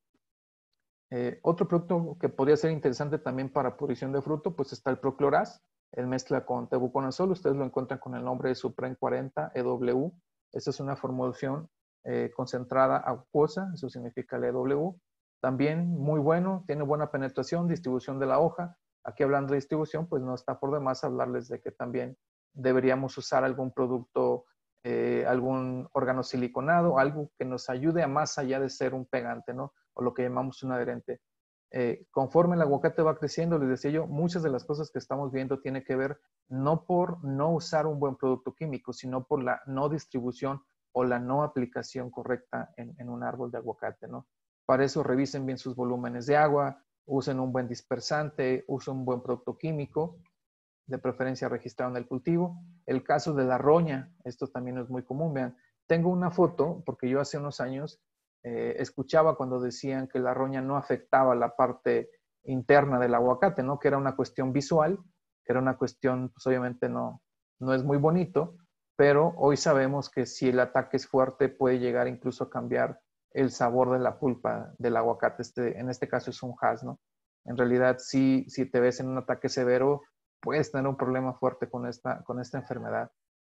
[SPEAKER 1] Otro producto que podría ser interesante también para pudrición de fruto, pues está el Procloraz, el mezcla con tebuconazol. Ustedes lo encuentran con el nombre de Supren 40 EW. Esta es una formulación concentrada acuosa, eso significa el EW. También muy bueno, tiene buena penetración, distribución de la hoja. Aquí hablando de distribución, pues no está por demás hablarles de que también deberíamos usar algún producto, algún órgano siliconado, algo que nos ayude a más allá de ser un pegante, ¿no? O lo que llamamos un adherente. Conforme el aguacate va creciendo, les decía yo, muchas de las cosas que estamos viendo tiene que ver no por no usar un buen producto químico, sino por la no distribución o la no aplicación correcta en un árbol de aguacate, ¿no? Para eso revisen bien sus volúmenes de agua, usen un buen dispersante, usen un buen producto químico, de preferencia registrado en el cultivo. El caso de la roña, esto también es muy común. Vean, tengo una foto porque yo hace unos años escuchaba cuando decían que la roña no afectaba la parte interna del aguacate, ¿no? Que era una cuestión visual, que era una cuestión, pues obviamente no es muy bonito, pero hoy sabemos que si el ataque es fuerte puede llegar incluso a cambiar el sabor de la pulpa del aguacate. En este caso es un Hass, ¿no? En realidad, si te ves en un ataque severo, puedes tener un problema fuerte con esta enfermedad.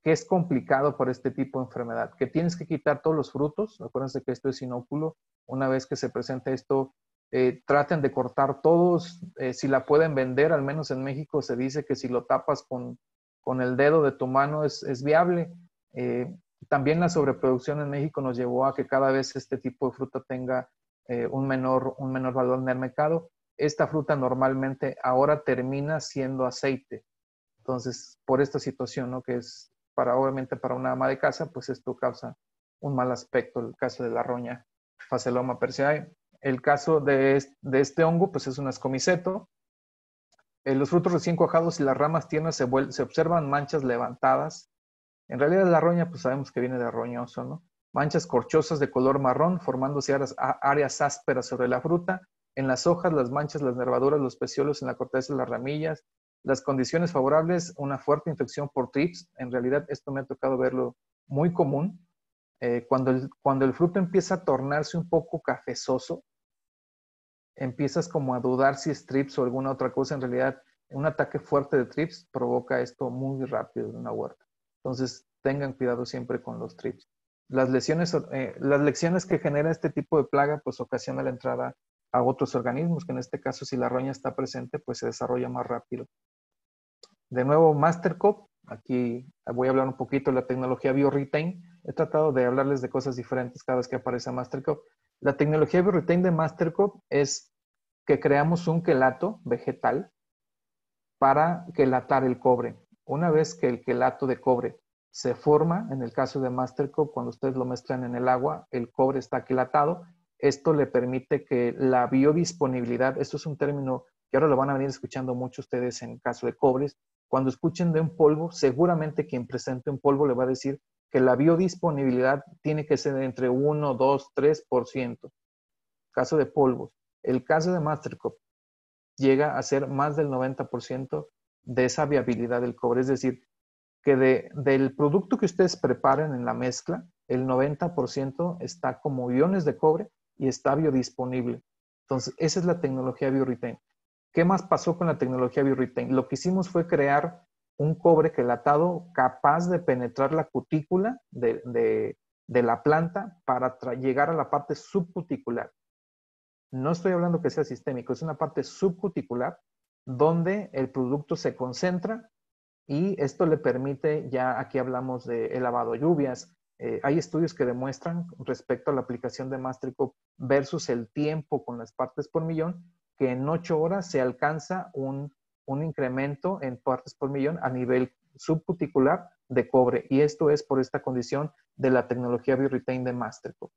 [SPEAKER 1] que es complicado por este tipo de enfermedad, que tienes que quitar todos los frutos. Acuérdense que esto es inóculo. Una vez que se presenta esto, traten de cortar todos. Si la pueden vender, al menos en México se dice que si lo tapas con el dedo de tu mano es viable. También la sobreproducción en México nos llevó a que cada vez este tipo de fruta tenga un menor valor en el mercado. Esta fruta normalmente ahora termina siendo aceite. Entonces, por esta situación, ¿no? Que es obviamente para una ama de casa, pues esto causa un mal aspecto. El caso de la roña Phaceoloma persei. El caso de este hongo, pues es un ascomiceto. Los frutos recién cuajados y las ramas tiernas se observan manchas levantadas. En realidad la roña, pues sabemos que viene de roñoso, ¿no? Manchas corchosas de color marrón, formándose áreas ásperas sobre la fruta. En las hojas, las manchas, las nervaduras, los peciolos en la corteza de las ramillas. Las condiciones favorables, una fuerte infección por trips. En realidad esto me ha tocado verlo muy común. Cuando el fruto empieza a tornarse un poco cafezoso, empiezas como a dudar si es trips o alguna otra cosa. En realidad, un ataque fuerte de trips provoca esto muy rápido en una huerta. Entonces, tengan cuidado siempre con los trips. Las lecciones que genera este tipo de plaga, pues ocasiona la entrada a otros organismos, que en este caso, si la roña está presente, pues se desarrolla más rápido. De nuevo, MasterCop. Aquí voy a hablar un poquito de la tecnología BioRetain. He tratado de hablarles de cosas diferentes cada vez que aparece MasterCop. La tecnología BioRetain de MasterCop es que creamos un quelato vegetal para quelatar el cobre. Una vez que el quelato de cobre se forma, en el caso de MasterCop, cuando ustedes lo mezclan en el agua, el cobre está quelatado. Esto le permite que la biodisponibilidad, esto es un término que ahora lo van a venir escuchando mucho ustedes en caso de cobres, cuando escuchen de un polvo, seguramente quien presente un polvo le va a decir que la biodisponibilidad tiene que ser entre 1, 2, 3%. Caso de polvos. El caso de MasterCop llega a ser más del 90% de esa viabilidad del cobre. Es decir, que del producto que ustedes preparen en la mezcla, el 90% está como iones de cobre y está biodisponible. Entonces, esa es la tecnología BioRetain. ¿Qué más pasó con la tecnología BioRetain? Lo que hicimos fue crear un cobre quelatado capaz de penetrar la cutícula de la planta para llegar a la parte subcuticular. No estoy hablando que sea sistémico, es una parte subcuticular donde el producto se concentra y esto le permite, ya aquí hablamos de lavado de lluvias. Hay estudios que demuestran respecto a la aplicación de Mastercop versus el tiempo con las partes por millón, que en 8 horas se alcanza un incremento en partes por millón a nivel subcuticular de cobre. Y esto es por esta condición de la tecnología BioRetain de Mastercop.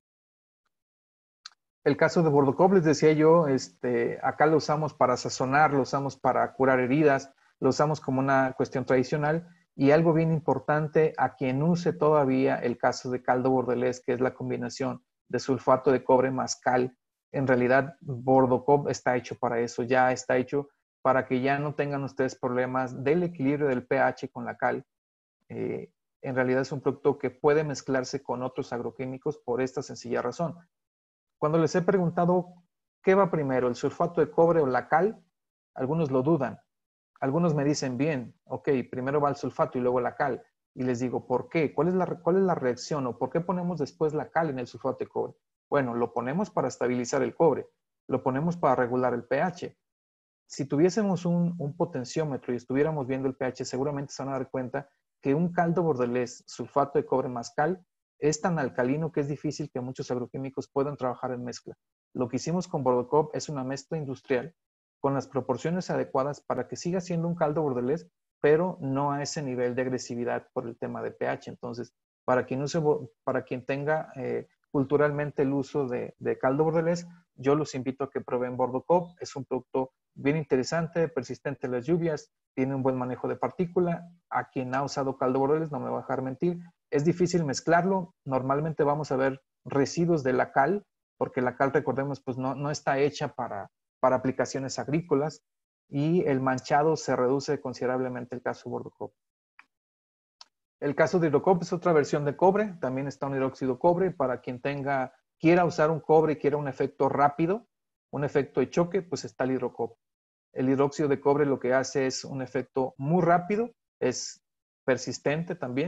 [SPEAKER 1] El caso de Bordocop, les decía yo, acá lo usamos para sazonar, lo usamos para curar heridas, lo usamos como una cuestión tradicional. Y algo bien importante, a quien use todavía el caso de caldo bordelés, que es la combinación de sulfato de cobre más cal, en realidad Bordocop está hecho para eso, ya está hecho para que ya no tengan ustedes problemas del equilibrio del pH con la cal. En realidad es un producto que puede mezclarse con otros agroquímicos por esta sencilla razón. Cuando les he preguntado qué va primero, el sulfato de cobre o la cal, algunos lo dudan. Algunos me dicen, bien, ok, primero va el sulfato y luego la cal. Y les digo, ¿por qué? ¿Cuál es la reacción o por qué ponemos después la cal en el sulfato de cobre? Bueno, lo ponemos para estabilizar el cobre, lo ponemos para regular el pH. Si tuviésemos un potenciómetro y estuviéramos viendo el pH, seguramente se van a dar cuenta que un caldo bordelés sulfato de cobre más cal es tan alcalino que es difícil que muchos agroquímicos puedan trabajar en mezcla. Lo que hicimos con Bordocop es una mezcla industrial con las proporciones adecuadas para que siga siendo un caldo bordelés, pero no a ese nivel de agresividad por el tema de pH. Entonces, para quien tenga culturalmente el uso de caldo bordelés, yo los invito a que prueben Bordocop. Es un producto bien interesante, persistente en las lluvias, tiene un buen manejo de partícula. A quien ha usado caldo bordelés no me va a dejar mentir. Es difícil mezclarlo. Normalmente vamos a ver residuos de la cal, porque la cal, recordemos, pues no está hecha para aplicaciones agrícolas y el manchado se reduce considerablemente el caso Bordocop. El caso de Hidrocop es otra versión de cobre, también está un hidróxido cobre para quien quiera usar un cobre y quiera un efecto rápido, un efecto de choque, pues está el Hidrocop. El hidróxido de cobre lo que hace es un efecto muy rápido, es persistente también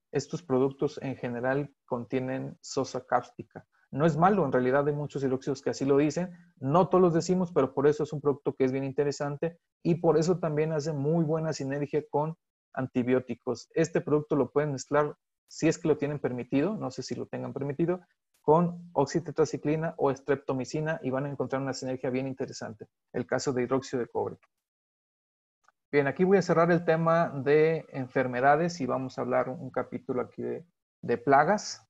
[SPEAKER 1] estos productos en general contienen sosa cáustica. No es malo, en realidad hay muchos hidróxidos que así lo dicen, no todos los decimos, pero por eso es un producto que es bien interesante y por eso también hace muy buena sinergia con antibióticos. Este producto lo pueden mezclar, si es que lo tienen permitido, no sé si lo tengan permitido, con oxitetraciclina o streptomicina y van a encontrar una sinergia bien interesante. El caso de hidróxido de cobre. Bien, aquí voy a cerrar el tema de enfermedades y vamos a hablar un capítulo aquí de plagas.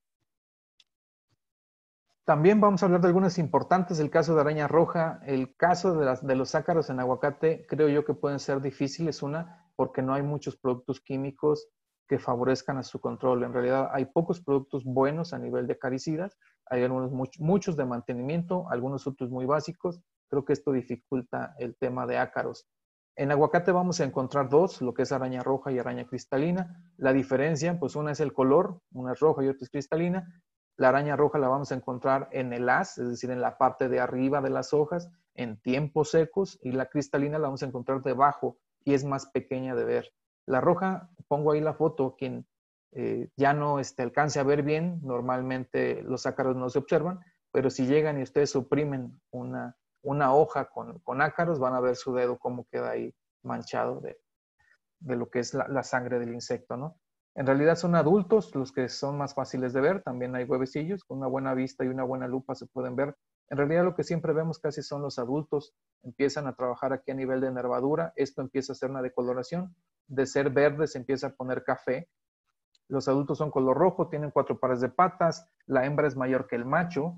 [SPEAKER 1] También vamos a hablar de algunas importantes, el caso de araña roja, el caso de los ácaros en aguacate, creo yo que pueden ser difíciles, porque no hay muchos productos químicos que favorezcan a su control. En realidad hay pocos productos buenos a nivel de acaricidas, hay algunos muchos de mantenimiento, algunos otros muy básicos. Creo que esto dificulta el tema de ácaros. En aguacate vamos a encontrar dos, lo que es araña roja y araña cristalina. La diferencia, pues una es el color, una es roja y otra es cristalina. La araña roja la vamos a encontrar en el haz, es decir, en la parte de arriba de las hojas, en tiempos secos, y la cristalina la vamos a encontrar debajo y es más pequeña de ver. La roja, pongo ahí la foto, quien ya no alcance a ver bien, normalmente los ácaros no se observan, pero si llegan y ustedes suprimen una hoja con ácaros, van a ver su dedo cómo queda ahí manchado de lo que es la sangre del insecto, ¿no? En realidad son adultos los que son más fáciles de ver, también hay huevecillos, con una buena vista y una buena lupa se pueden ver. En realidad lo que siempre vemos casi son los adultos, empiezan a trabajar aquí a nivel de nervadura, esto empieza a ser una decoloración, de ser verde se empieza a poner café. Los adultos son color rojo, tienen 4 pares de patas, la hembra es mayor que el macho,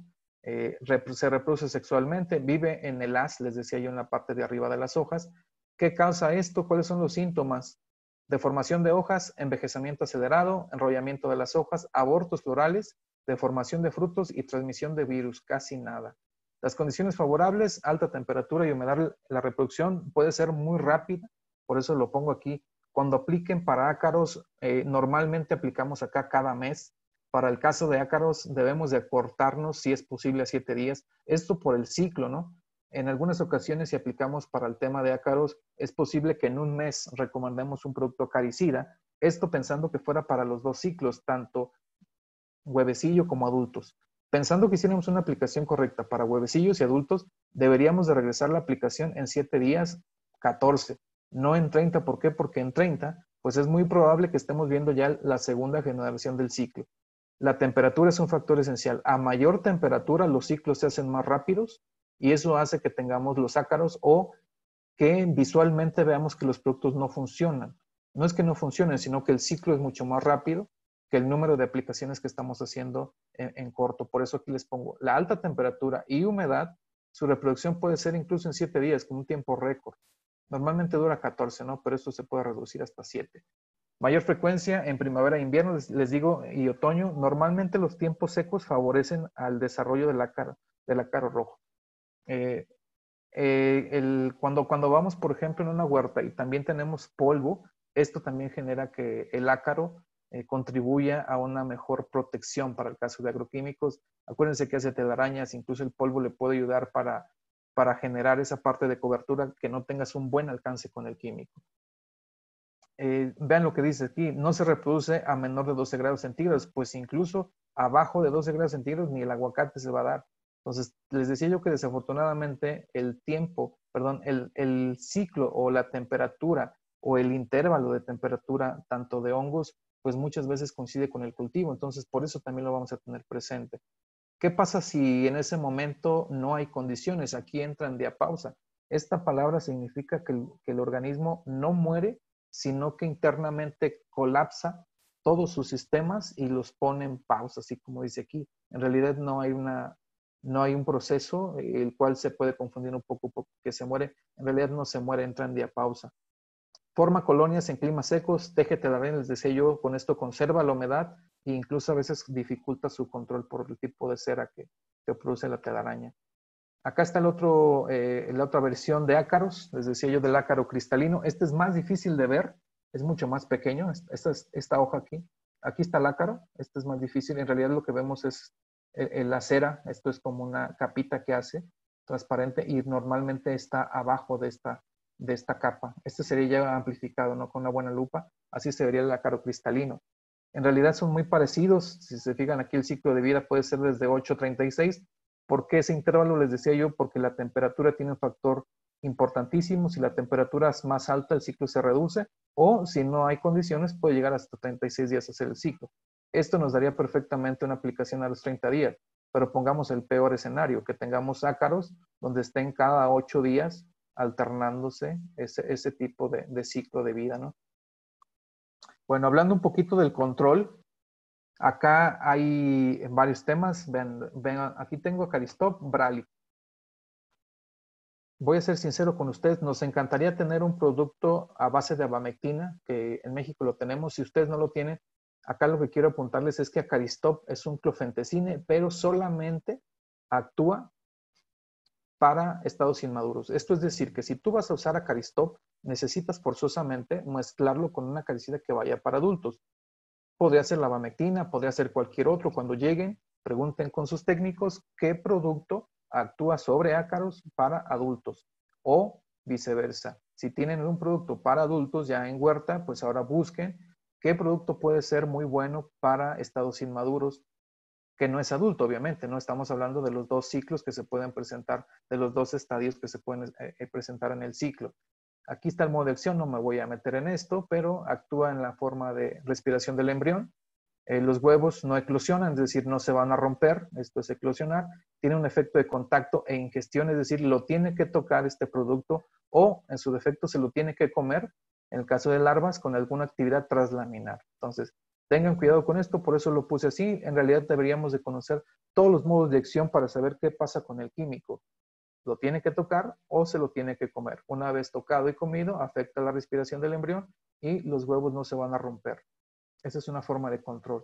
[SPEAKER 1] se reproduce sexualmente, vive en el haz, les decía yo, en la parte de arriba de las hojas. ¿Qué causa esto? ¿Cuáles son los síntomas? Deformación de hojas, envejecimiento acelerado, enrollamiento de las hojas, abortos florales, deformación de frutos y transmisión de virus, casi nada. Las condiciones favorables, alta temperatura y humedad, la reproducción puede ser muy rápida, por eso lo pongo aquí. Cuando apliquen para ácaros, normalmente aplicamos acá cada mes. Para el caso de ácaros debemos de cortarnos, si es posible, a 7 días. Esto por el ciclo, ¿no? En algunas ocasiones, si aplicamos para el tema de ácaros, es posible que en un mes recomendemos un producto acaricida. Esto pensando que fuera para los dos ciclos, tanto huevecillo como adultos. Pensando que hiciéramos una aplicación correcta para huevecillos y adultos, deberíamos de regresar la aplicación en 7 días, 14, no en 30. ¿Por qué? Porque en 30, pues es muy probable que estemos viendo ya la segunda generación del ciclo. La temperatura es un factor esencial. A mayor temperatura, los ciclos se hacen más rápidos y eso hace que tengamos los ácaros o que visualmente veamos que los productos no funcionan. No es que no funcionen, sino que el ciclo es mucho más rápido que el número de aplicaciones que estamos haciendo en corto. Por eso aquí les pongo la alta temperatura y humedad. Su reproducción puede ser incluso en 7 días, con un tiempo récord. Normalmente dura 14, ¿no? Pero esto se puede reducir hasta 7. Mayor frecuencia en primavera e invierno, les digo, y otoño. Normalmente los tiempos secos favorecen al desarrollo del ácaro rojo. Cuando vamos, por ejemplo, en una huerta y también tenemos polvo, esto también genera que el ácaro contribuya a una mejor protección para el caso de agroquímicos. Acuérdense que hace telarañas, incluso el polvo le puede ayudar para generar esa parte de cobertura que no tengas un buen alcance con el químico. Vean lo que dice aquí, no se reproduce a menor de 12 grados centígrados, pues incluso abajo de 12 grados centígrados ni el aguacate se va a dar. Entonces, les decía yo que desafortunadamente el ciclo o la temperatura o el intervalo de temperatura, tanto de hongos, pues muchas veces coincide con el cultivo. Entonces, por eso también lo vamos a tener presente. ¿Qué pasa si en ese momento no hay condiciones? Aquí entra en diapausa. Esta palabra significa que el organismo no muere, sino que internamente colapsa todos sus sistemas y los pone en pausa, así como dice aquí. En realidad no hay un proceso el cual se puede confundir un poco porque se muere. En realidad no se muere, entra en diapausa. Forma colonias en climas secos, teje telarañas, les decía yo, con esto conserva la humedad e incluso a veces dificulta su control por el tipo de cera que produce la telaraña. Acá está la otra versión de ácaros, les decía yo, del ácaro cristalino. Este es más difícil de ver, es mucho más pequeño, esta hoja aquí. Aquí está el ácaro, este es más difícil. En realidad lo que vemos es la cera, esto es como una capita que hace transparente y normalmente está abajo de esta capa. Este sería ya amplificado, ¿no? Con una buena lupa, así se vería el ácaro cristalino. En realidad son muy parecidos. Si se fijan aquí, el ciclo de vida puede ser desde 8 a 36. ¿Por qué ese intervalo? Les decía yo, porque la temperatura tiene un factor importantísimo. Si la temperatura es más alta, el ciclo se reduce, o si no hay condiciones, puede llegar hasta 36 días a hacer el ciclo. Esto nos daría perfectamente una aplicación a los 30 días, pero pongamos el peor escenario, que tengamos ácaros donde estén cada 8 días alternándose ese tipo de ciclo de vida, ¿no? Bueno, hablando un poquito del control, acá hay varios temas. Ven, aquí tengo Acaristop, Bralic. Voy a ser sincero con ustedes, nos encantaría tener un producto a base de abamectina, que en México lo tenemos. Si ustedes no lo tienen, acá lo que quiero apuntarles es que Acaristop es un clofentecine, pero solamente actúa para estados inmaduros. Esto es decir, que si tú vas a usar Acaristop, necesitas forzosamente mezclarlo con una acaricida que vaya para adultos. Podría ser la abamectina, podría ser cualquier otro. Cuando lleguen, pregunten con sus técnicos qué producto actúa sobre ácaros para adultos o viceversa. Si tienen un producto para adultos ya en huerta, pues ahora busquen qué producto puede ser muy bueno para estados inmaduros, que no es adulto, obviamente. No estamos hablando de los dos ciclos que se pueden presentar, de los dos estadios que se pueden presentar en el ciclo. Aquí está el modo de acción, no me voy a meter en esto, pero actúa en la forma de respiración del embrión. Los huevos no eclosionan, es decir, no se van a romper, esto es eclosionar. Tiene un efecto de contacto e ingestión, es decir, lo tiene que tocar este producto o en su defecto se lo tiene que comer, en el caso de larvas, con alguna actividad translaminar. Entonces, tengan cuidado con esto, por eso lo puse así. En realidad deberíamos de conocer todos los modos de acción para saber qué pasa con el químico. Lo tiene que tocar o se lo tiene que comer. Una vez tocado y comido, afecta la respiración del embrión y los huevos no se van a romper. Esa es una forma de control.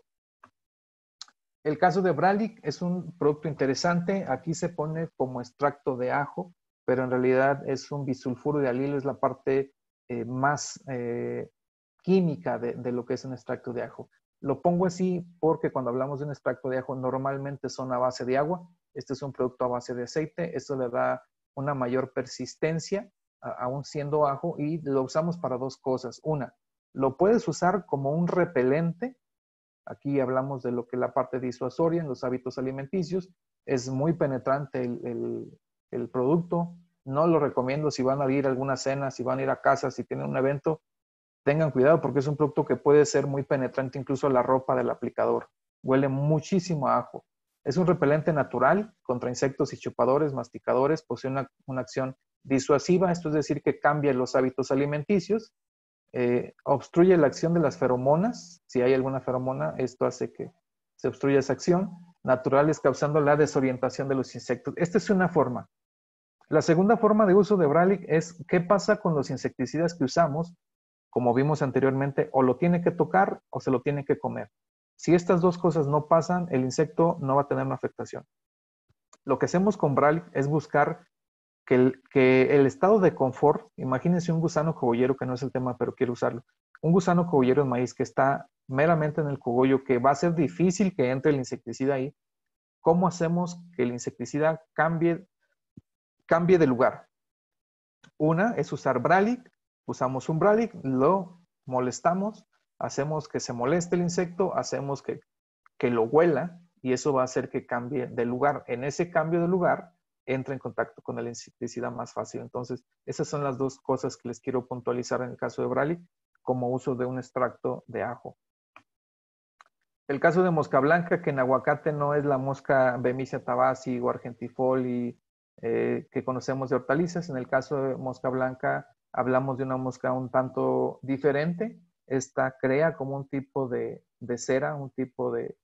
[SPEAKER 1] El caso de Bralic es un producto interesante. Aquí se pone como extracto de ajo, pero en realidad es un bisulfuro de alilo, es la parte más química de lo que es un extracto de ajo. Lo pongo así porque cuando hablamos de un extracto de ajo normalmente son a base de agua. Este es un producto a base de aceite. Esto le da una mayor persistencia, aún siendo ajo, y lo usamos para dos cosas. Una, lo puedes usar como un repelente. Aquí hablamos de lo que es la parte disuasoria en los hábitos alimenticios. Es muy penetrante el producto. No lo recomiendo si van a ir a alguna cena, si van a ir a casa, si tienen un evento. Tengan cuidado porque es un producto que puede ser muy penetrante incluso a la ropa del aplicador. Huele muchísimo a ajo. Es un repelente natural contra insectos y chupadores, masticadores. Posee una acción disuasiva, esto es decir, que cambia los hábitos alimenticios. Obstruye la acción de las feromonas. Si hay alguna feromona, esto hace que se obstruya esa acción. Naturales, causando la desorientación de los insectos. Esta es una forma. La segunda forma de uso de Bralic es qué pasa con los insecticidas que usamos, como vimos anteriormente, o lo tiene que tocar o se lo tiene que comer. Si estas dos cosas no pasan, el insecto no va a tener una afectación. Lo que hacemos con Bralic es buscar que el estado de confort, imagínense un gusano cogollero, que no es el tema, pero quiero usarlo, un gusano cogollero en maíz que está meramente en el cogollo, que va a ser difícil que entre el insecticida ahí. ¿Cómo hacemos que el insecticida cambie de lugar? Una es usar Bralic, usamos un Bralic, lo molestamos, hacemos que se moleste el insecto, hacemos que lo huela y eso va a hacer que cambie de lugar. En ese cambio de lugar entra en contacto con el insecticida más fácil. Entonces, esas son las dos cosas que les quiero puntualizar en el caso de Bralic como uso de un extracto de ajo. El caso de mosca blanca, que en aguacate no es la mosca Bemisia tabaci o argentifoli que conocemos de hortalizas. En el caso de mosca blanca hablamos de una mosca un tanto diferente. Esta crea como un tipo de cera, un tipo de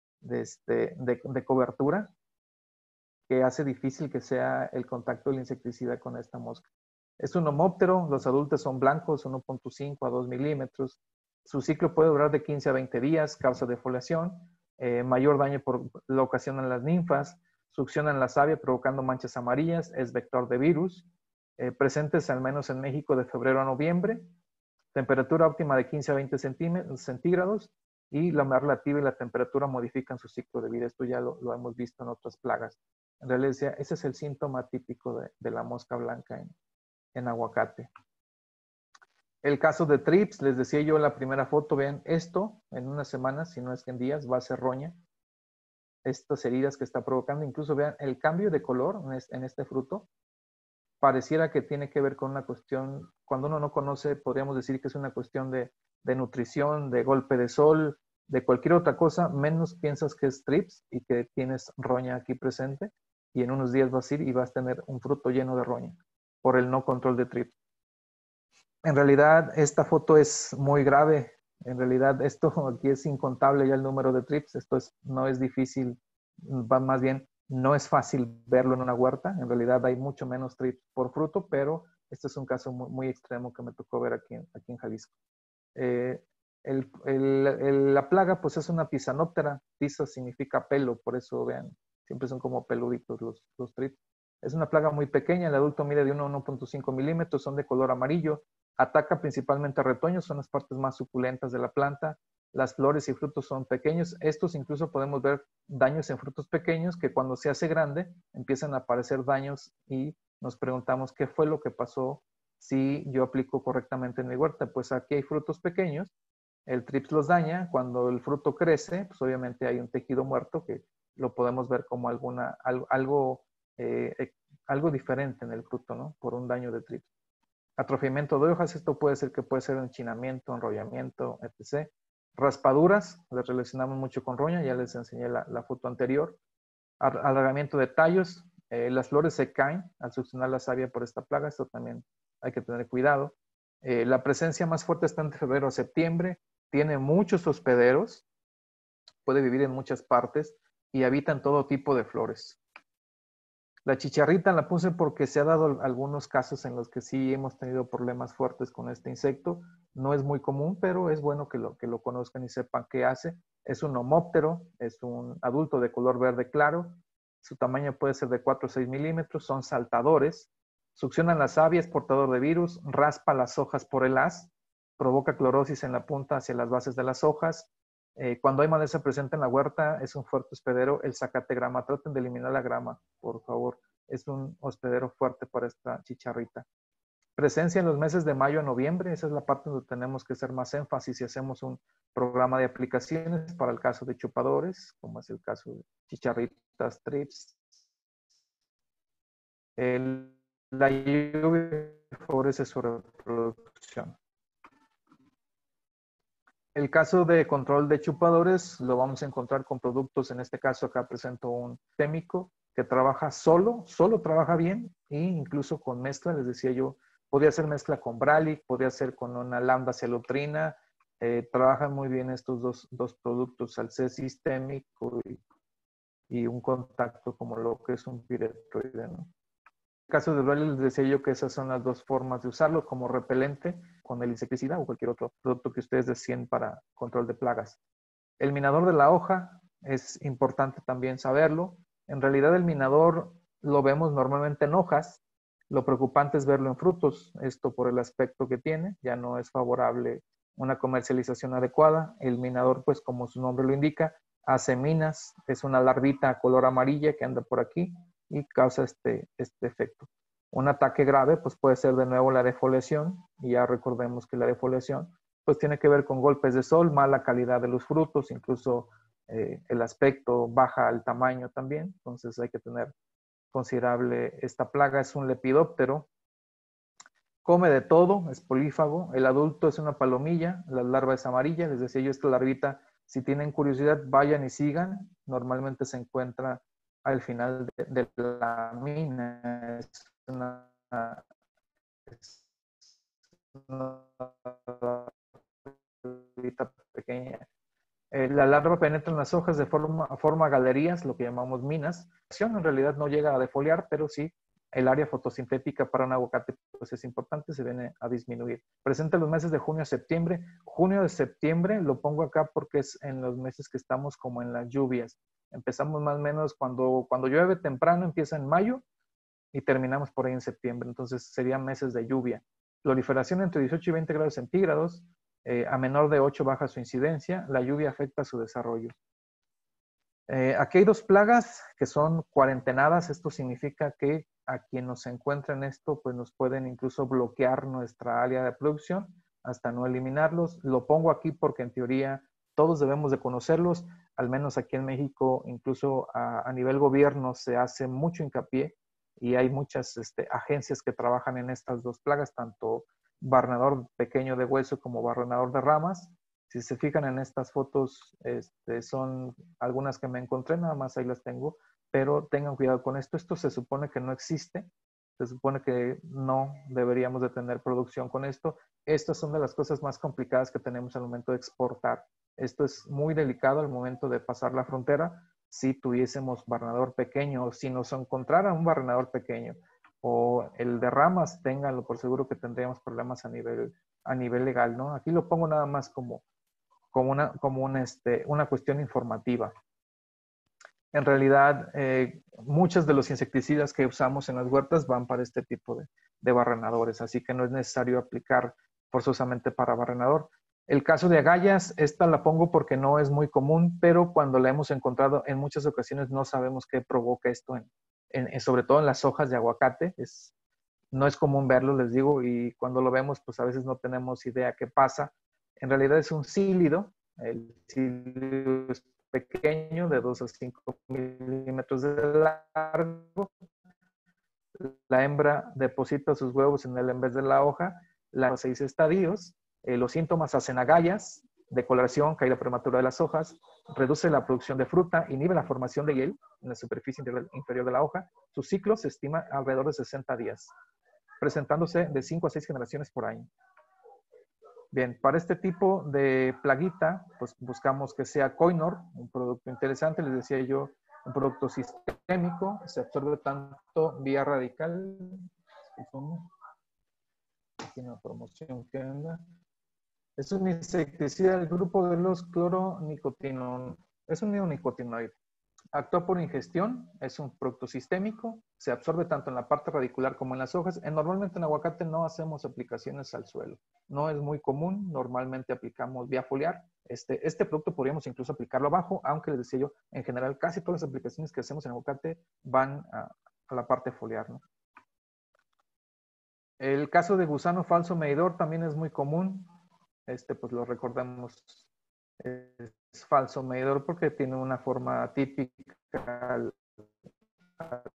[SPEAKER 1] cobertura que hace difícil que sea el contacto del insecticida con esta mosca. Es un homóptero, los adultos son blancos, 1.5 a 2 milímetros. Su ciclo puede durar de 15 a 20 días, causa defoliación, mayor daño lo ocasionan las ninfas, succionan la savia provocando manchas amarillas, es vector de virus, presentes al menos en México de febrero a noviembre, temperatura óptima de 15 a 20 centígrados y la humedad relativa y la temperatura modifican su ciclo de vida. Esto ya lo hemos visto en otras plagas. En realidad, ese es el síntoma típico de la mosca blanca en aguacate. El caso de trips, les decía yo en la primera foto, vean esto, en unas semanas, si no es que en días, va a ser roña. Estas heridas que está provocando, incluso vean el cambio de color en este fruto, pareciera que tiene que ver con una cuestión, cuando uno no conoce, podríamos decir que es una cuestión de nutrición, de golpe de sol, de cualquier otra cosa, menos piensas que es trips y que tienes roña aquí presente, y en unos días vas a ir y vas a tener un fruto lleno de roña por el no control de trips. En realidad, esta foto es muy grave. En realidad, esto aquí es incontable ya el número de trips. Esto no es difícil, va más bien, no es fácil verlo en una huerta. En realidad hay mucho menos trips por fruto, pero este es un caso muy, muy extremo que me tocó ver aquí en Jalisco. La plaga, pues es una tisanóptera. Tisa significa pelo, por eso vean, siempre son como peluditos los trips. Es una plaga muy pequeña, el adulto mide de 1 a 1.5 milímetros, son de color amarillo. Ataca principalmente a retoños, son las partes más suculentas de la planta. Las flores y frutos son pequeños. Estos incluso podemos ver daños en frutos pequeños que cuando se hace grande empiezan a aparecer daños y nos preguntamos qué fue lo que pasó si yo aplico correctamente en mi huerta. Pues aquí hay frutos pequeños, el trips los daña. Cuando el fruto crece, pues obviamente hay un tejido muerto que lo podemos ver como algo diferente en el fruto, ¿no? Por un daño de trips. Atrofiamiento de hojas, esto puede ser enchinamiento, enrollamiento, etc. Raspaduras, las relacionamos mucho con roña, ya les enseñé la foto anterior. Alargamiento de tallos, las flores se caen al succionar la savia por esta plaga, esto también hay que tener cuidado. La presencia más fuerte está entre febrero a septiembre, tiene muchos hospederos, puede vivir en muchas partes y habita en todo tipo de flores. La chicharrita la puse porque se ha dado algunos casos en los que sí hemos tenido problemas fuertes con este insecto. No es muy común, pero es bueno que lo conozcan y sepan qué hace. Es un homóptero, es un adulto de color verde claro. Su tamaño puede ser de 4 o 6 milímetros. Son saltadores. Succionan la savia, es portador de virus. Raspa las hojas por el haz. Provoca clorosis en la punta hacia las bases de las hojas. Cuando hay maleza presente en la huerta, es un fuerte hospedero el zacate grama. Traten de eliminar la grama, por favor. Es un hospedero fuerte para esta chicharrita. Presencia en los meses de mayo a noviembre. Esa es la parte donde tenemos que hacer más énfasis si hacemos un programa de aplicaciones para el caso de chupadores, como es el caso de chicharritas, trips. La lluvia favorece su reproducción. El caso de control de chupadores lo vamos a encontrar con productos, en este caso acá presento un témico que trabaja solo trabaja bien e incluso con mezcla, les decía yo, podía hacer mezcla con Bralic, podía hacer con una lambda celotrina, trabajan muy bien estos dos productos, Salcé sistémico y un contacto como lo que es un piretroide, ¿no? En el caso de Bralic les decía yo que esas son las dos formas de usarlo, como repelente con el insecticida o cualquier otro producto que ustedes deseen para control de plagas. El minador de la hoja es importante también saberlo. En realidad el minador lo vemos normalmente en hojas. Lo preocupante es verlo en frutos. Esto por el aspecto que tiene. Ya no es favorable una comercialización adecuada. El minador, pues como su nombre lo indica, hace minas. Es una larvita color amarilla que anda por aquí y causa este efecto. Un ataque grave pues puede ser de nuevo la defoliación, y ya recordemos que la defoliación pues tiene que ver con golpes de sol, mala calidad de los frutos, incluso el aspecto, baja el tamaño también, entonces hay que tener considerable. Esta plaga es un lepidóptero, come de todo, es polífago, el adulto es una palomilla, la larva es amarilla, les decía yo, esta larvita, si tienen curiosidad, vayan y sigan, normalmente se encuentra al final de la mina, es una pequeña. La larva penetra en las hojas de forma galerías, lo que llamamos minas. En realidad no llega a defoliar, pero sí el área fotosintética para un aguacate pues es importante, se viene a disminuir. Presenta los meses de junio a septiembre. Junio a septiembre lo pongo acá porque es en los meses que estamos como en las lluvias. Empezamos más o menos cuando llueve temprano, empieza en mayo y terminamos por ahí en septiembre. Entonces serían meses de lluvia. Proliferación entre 18 y 20 grados centígrados. A menor de 8 baja su incidencia. La lluvia afecta su desarrollo. Aquí hay dos plagas que son cuarentenadas. Esto significa que a quien nos encuentren esto, pues nos pueden incluso bloquear nuestra área de producción. hasta no eliminarlos. Lo pongo aquí porque en teoría todos debemos de conocerlos, al menos aquí en México, incluso a nivel gobierno se hace mucho hincapié y hay muchas agencias que trabajan en estas dos plagas, tanto barrenador pequeño de hueso como barrenador de ramas. Si se fijan en estas fotos, son algunas que me encontré, nada más ahí las tengo, pero tengan cuidado con esto. Esto se supone que no existe, se supone que no deberíamos de tener producción con esto. Estas son de las cosas más complicadas que tenemos al momento de exportar. Esto es muy delicado al momento de pasar la frontera. Si tuviésemos barrenador pequeño, o si nos encontrara un barrenador pequeño, o el de ramas, ténganlo por seguro que tendríamos problemas a nivel legal, ¿no? Aquí lo pongo nada más como una cuestión informativa. En realidad, muchos de los insecticidas que usamos en las huertas van para este tipo de barrenadores, así que no es necesario aplicar forzosamente para barrenador. El caso de agallas, esta la pongo porque no es muy común, pero cuando la hemos encontrado en muchas ocasiones no sabemos qué provoca esto, sobre todo en las hojas de aguacate. No es común verlo, les digo, y cuando lo vemos, pues a veces no tenemos idea qué pasa. En realidad es un cílido. El cílido es pequeño, de 2 a 5 milímetros de largo. La hembra deposita sus huevos en vez de la hoja. Los 6 estadios. Los síntomas hacen agallas, decoloración, caída prematura de las hojas, reduce la producción de fruta, inhibe la formación de hiel en la superficie inferior de la hoja. Su ciclo se estima alrededor de 60 días, presentándose de 5 a 6 generaciones por año. Bien, para este tipo de plaguita, pues buscamos que sea Koinor, un producto interesante, les decía yo, un producto sistémico, se absorbe tanto vía radical, aquí una promoción que anda. Es un insecticida del grupo de los cloronicotinoides, es un neonicotinoide. Actúa por ingestión, es un producto sistémico, se absorbe tanto en la parte radicular como en las hojas. Normalmente en aguacate no hacemos aplicaciones al suelo, no es muy común, normalmente aplicamos vía foliar. Este producto podríamos incluso aplicarlo abajo, aunque les decía yo, en general casi todas las aplicaciones que hacemos en aguacate van a la parte foliar, ¿no? El caso de gusano falso medidor también es muy común, pues lo recordamos, es falso medidor porque tiene una forma típica al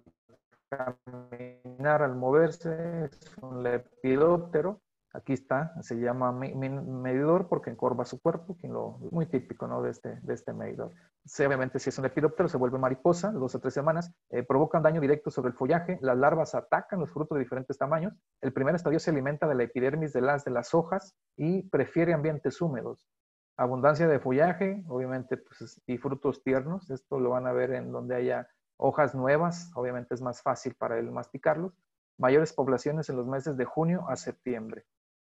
[SPEAKER 1] caminar, al moverse, es un lepidóptero. Aquí está, se llama medidor porque encorva su cuerpo, muy típico, ¿no? de este medidor. Obviamente, si es un lepidóptero, se vuelve mariposa, 2 a 3 semanas, provocan daño directo sobre el follaje, las larvas atacan los frutos de diferentes tamaños, el primer estadio se alimenta de la epidermis de las hojas y prefiere ambientes húmedos. Abundancia de follaje, obviamente, pues, y frutos tiernos, esto lo van a ver en donde haya hojas nuevas, obviamente es más fácil para él masticarlos. Mayores poblaciones en los meses de junio a septiembre.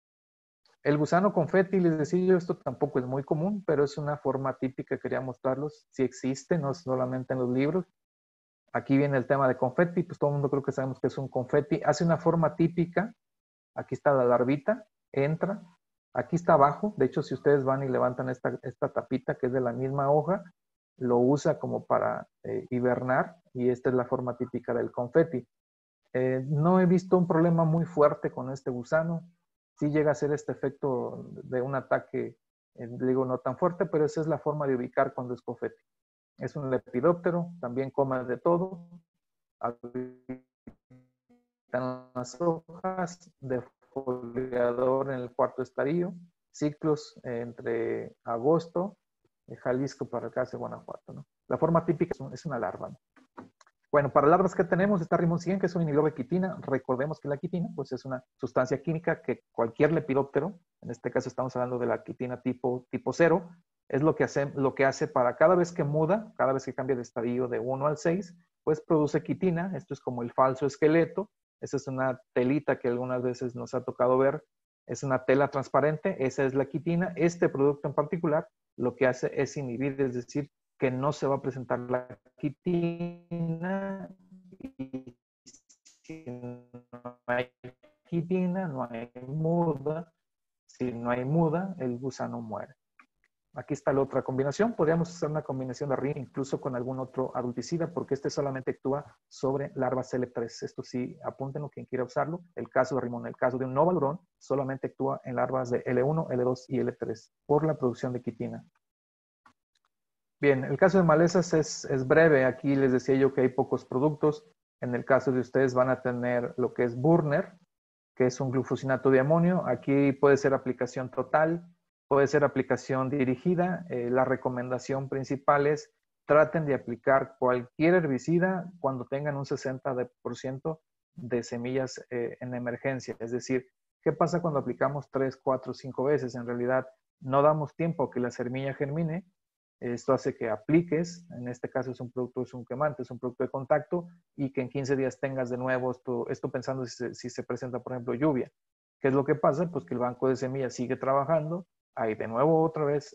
[SPEAKER 1] El gusano confeti, les decía yo, esto tampoco es muy común, pero es una forma típica, quería mostrarlos. Sí existe, no solamente en los libros. Aquí viene el tema de confeti, pues todo el mundo creo que sabemos que es un confeti. Hace una forma típica, aquí está la larvita, entra, aquí está abajo. De hecho, si ustedes van y levantan esta tapita que es de la misma hoja, lo usa como para hibernar y esta es la forma típica del confeti. No he visto un problema muy fuerte con este gusano. Sí llega a ser este efecto de un ataque, digo, no tan fuerte, pero esa es la forma de ubicar cuando es confeti. Es un lepidóptero, también come de todo, habitan las hojas, defoliador en el cuarto estadio, ciclos entre agosto, Jalisco para acá hacia Guanajuato, ¿no? La forma típica es una larva, ¿no? Bueno, para larvas que tenemos está Rimon 100, que es un inhibidor de quitina. Recordemos que la quitina pues, es una sustancia química que cualquier lepidóptero, en este caso estamos hablando de la quitina tipo 0, es lo que hace para cada vez que muda, cada vez que cambia de estadio de 1 al 6, pues produce quitina. Esto es como el falso esqueleto. Esa es una telita que algunas veces nos ha tocado ver. Es una tela transparente, esa es la quitina. Este producto en particular lo que hace es inhibir, es decir, que no se va a presentar la quitina y si no hay quitina, no hay muda. Si no hay muda, el gusano muere. Aquí está la otra combinación. Podríamos usar una combinación de RIN incluso con algún otro adulticida, porque este solamente actúa sobre larvas L3. Esto sí, apúntenlo quien quiera usarlo. El caso de Rimón, el caso de un Novalurón, solamente actúa en larvas de L1, L2 y L3 por la producción de quitina. Bien, el caso de malezas es breve. Aquí les decía yo que hay pocos productos. En el caso de ustedes van a tener lo que es Burner, que es un glufosinato de amonio. Aquí puede ser aplicación total, puede ser aplicación dirigida. La recomendación principal es traten de aplicar cualquier herbicida cuando tengan un 60% de semillas en emergencia. Es decir, ¿qué pasa cuando aplicamos 3, 4, 5 veces? En realidad no damos tiempo a que la semilla germine. Esto hace que apliques, en este caso es un producto, es un quemante, es un producto de contacto, y que en 15 días tengas de nuevo esto pensando si se presenta, por ejemplo, lluvia. ¿Qué es lo que pasa? Pues que el banco de semillas sigue trabajando, hay de nuevo otra vez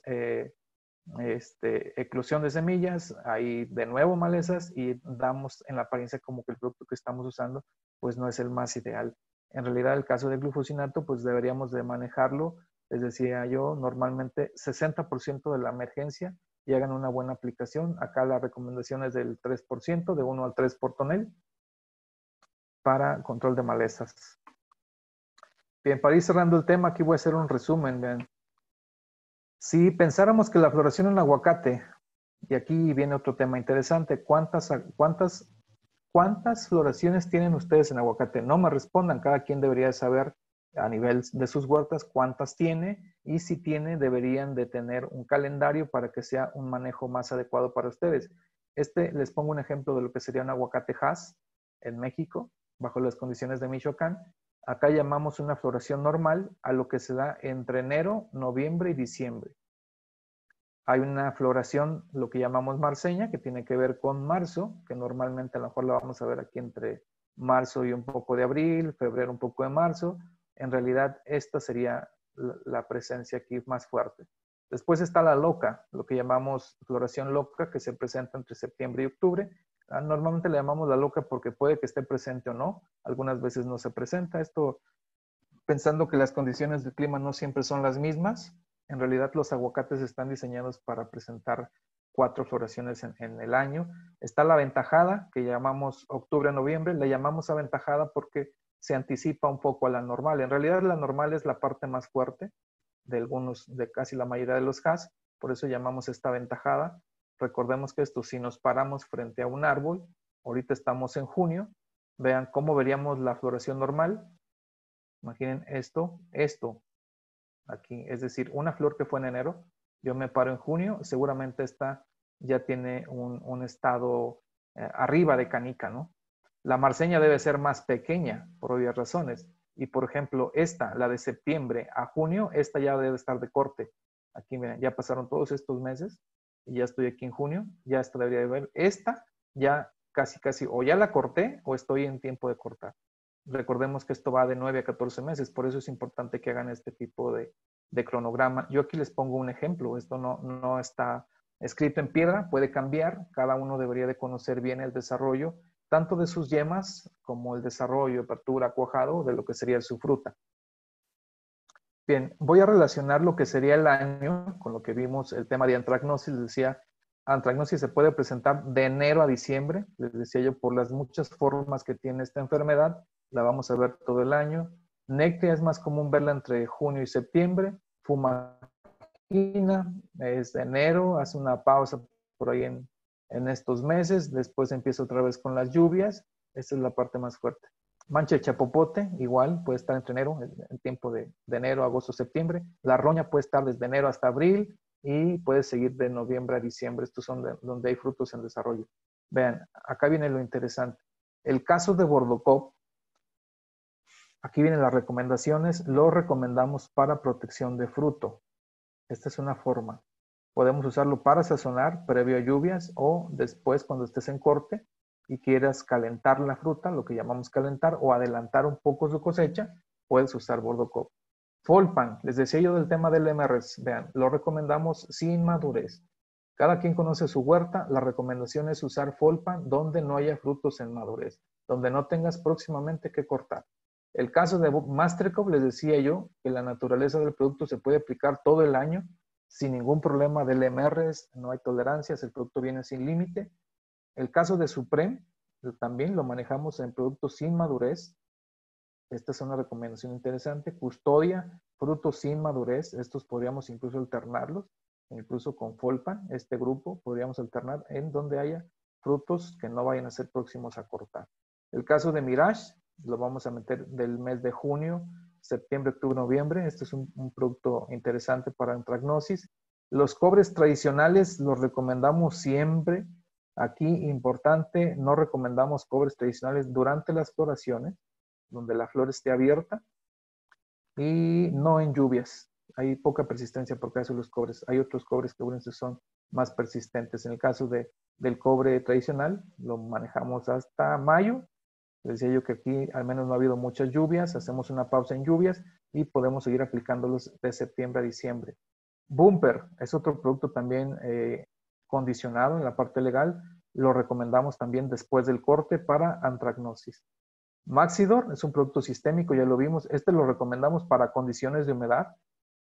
[SPEAKER 1] eclosión de semillas, hay de nuevo malezas y damos en la apariencia como que el producto que estamos usando pues no es el más ideal. En realidad el caso del glufosinato pues deberíamos de manejarlo, les decía yo, normalmente 60% de la emergencia y hagan una buena aplicación. Acá la recomendación es del 3%, de 1 al 3 por tonel para control de malezas. Bien, para ir cerrando el tema, aquí voy a hacer un resumen. Vean. Si pensáramos que la floración en aguacate, y aquí viene otro tema interesante, ¿cuántas floraciones tienen ustedes en aguacate? No me respondan, cada quien debería saber a nivel de sus huertas cuántas tiene, y si tiene deberían de tener un calendario para que sea un manejo más adecuado para ustedes. Les pongo un ejemplo de lo que sería un aguacate Hass en México, bajo las condiciones de Michoacán. Acá llamamos una floración normal a lo que se da entre enero, noviembre y diciembre. Hay una floración, lo que llamamos marceña, que tiene que ver con marzo, que normalmente a lo mejor la vamos a ver aquí entre marzo y un poco de abril, febrero un poco de marzo. En realidad esta sería la presencia aquí más fuerte. Después está la loca, lo que llamamos floración loca, que se presenta entre septiembre y octubre. Normalmente le llamamos la loca porque puede que esté presente o no. Algunas veces no se presenta. Esto pensando que las condiciones del clima no siempre son las mismas. En realidad los aguacates están diseñados para presentar 4 floraciones en el año. Está la aventajada, que llamamos octubre-noviembre. La llamamos aventajada porque se anticipa un poco a la normal. En realidad la normal es la parte más fuerte de casi la mayoría de los Hass. Por eso llamamos esta aventajada. Recordemos que esto, si nos paramos frente a un árbol, ahorita estamos en junio, vean cómo veríamos la floración normal. Imaginen esto, aquí, es decir, una flor que fue en enero, yo me paro en junio, seguramente esta ya tiene un estado arriba de canica, ¿no? La marceña debe ser más pequeña, por obvias razones. Y por ejemplo, esta, la de septiembre a junio, esta ya debe estar de corte. Aquí, miren, ya pasaron todos estos meses y ya estoy aquí en junio, ya esta debería de ver. Esta ya casi, o ya la corté o estoy en tiempo de cortar. Recordemos que esto va de 9 a 14 meses, por eso es importante que hagan este tipo de cronograma. Yo aquí les pongo un ejemplo, esto no está escrito en piedra, puede cambiar, cada uno debería de conocer bien el desarrollo, tanto de sus yemas como el desarrollo, apertura, cuajado, de lo que sería su fruta. Bien, voy a relacionar lo que sería el año con lo que vimos, el tema de antracnosis. Les decía, antracnosis se puede presentar de enero a diciembre, les decía yo, por las muchas formas que tiene esta enfermedad, la vamos a ver todo el año. Nectia es más común verla entre junio y septiembre. Fumagina es de enero, hace una pausa por ahí en estos meses, después empieza otra vez con las lluvias, esta es la parte más fuerte. Mancha de chapopote, igual, puede estar entre enero, el tiempo de enero, agosto, septiembre. La roña puede estar desde enero hasta abril y puede seguir de noviembre a diciembre. Estos son donde hay frutos en desarrollo. Vean, acá viene lo interesante. El caso de Bordocop, aquí vienen las recomendaciones, lo recomendamos para protección de fruto. Esta es una forma. Podemos usarlo para sazonar previo a lluvias o después cuando estés en corte y quieras calentar la fruta, lo que llamamos calentar, o adelantar un poco su cosecha, puedes usar Bordocop. Folpan, les decía yo del tema del MRS, vean, lo recomendamos sin madurez. Cada quien conoce su huerta, la recomendación es usar Folpan donde no haya frutos en madurez, donde no tengas próximamente que cortar. El caso de Mastercop, les decía yo que la naturaleza del producto se puede aplicar todo el año sin ningún problema de LMRs, no hay tolerancias, el producto viene sin límite. El caso de Supreme, también lo manejamos en productos sin madurez. Esta es una recomendación interesante. Custodia, frutos sin madurez, estos podríamos incluso alternarlos, incluso con Folpan, este grupo podríamos alternar en donde haya frutos que no vayan a ser próximos a cortar. El caso de Mirage, lo vamos a meter del mes de junio, septiembre, octubre, noviembre. Este es un producto interesante para antragnosis. Los cobres tradicionales los recomendamos siempre. Aquí, importante, no recomendamos cobres tradicionales durante las floraciones, donde la flor esté abierta, y no en lluvias. Hay poca persistencia por caso de los cobres. Hay otros cobres que son más persistentes. En el caso del cobre tradicional, lo manejamos hasta mayo. Les decía yo que aquí al menos no ha habido muchas lluvias. Hacemos una pausa en lluvias y podemos seguir aplicándolos de septiembre a diciembre. Bumper es otro producto también condicionado en la parte legal. Lo recomendamos también después del corte para antragnosis. Maxidor es un producto sistémico, ya lo vimos. Este lo recomendamos para condiciones de humedad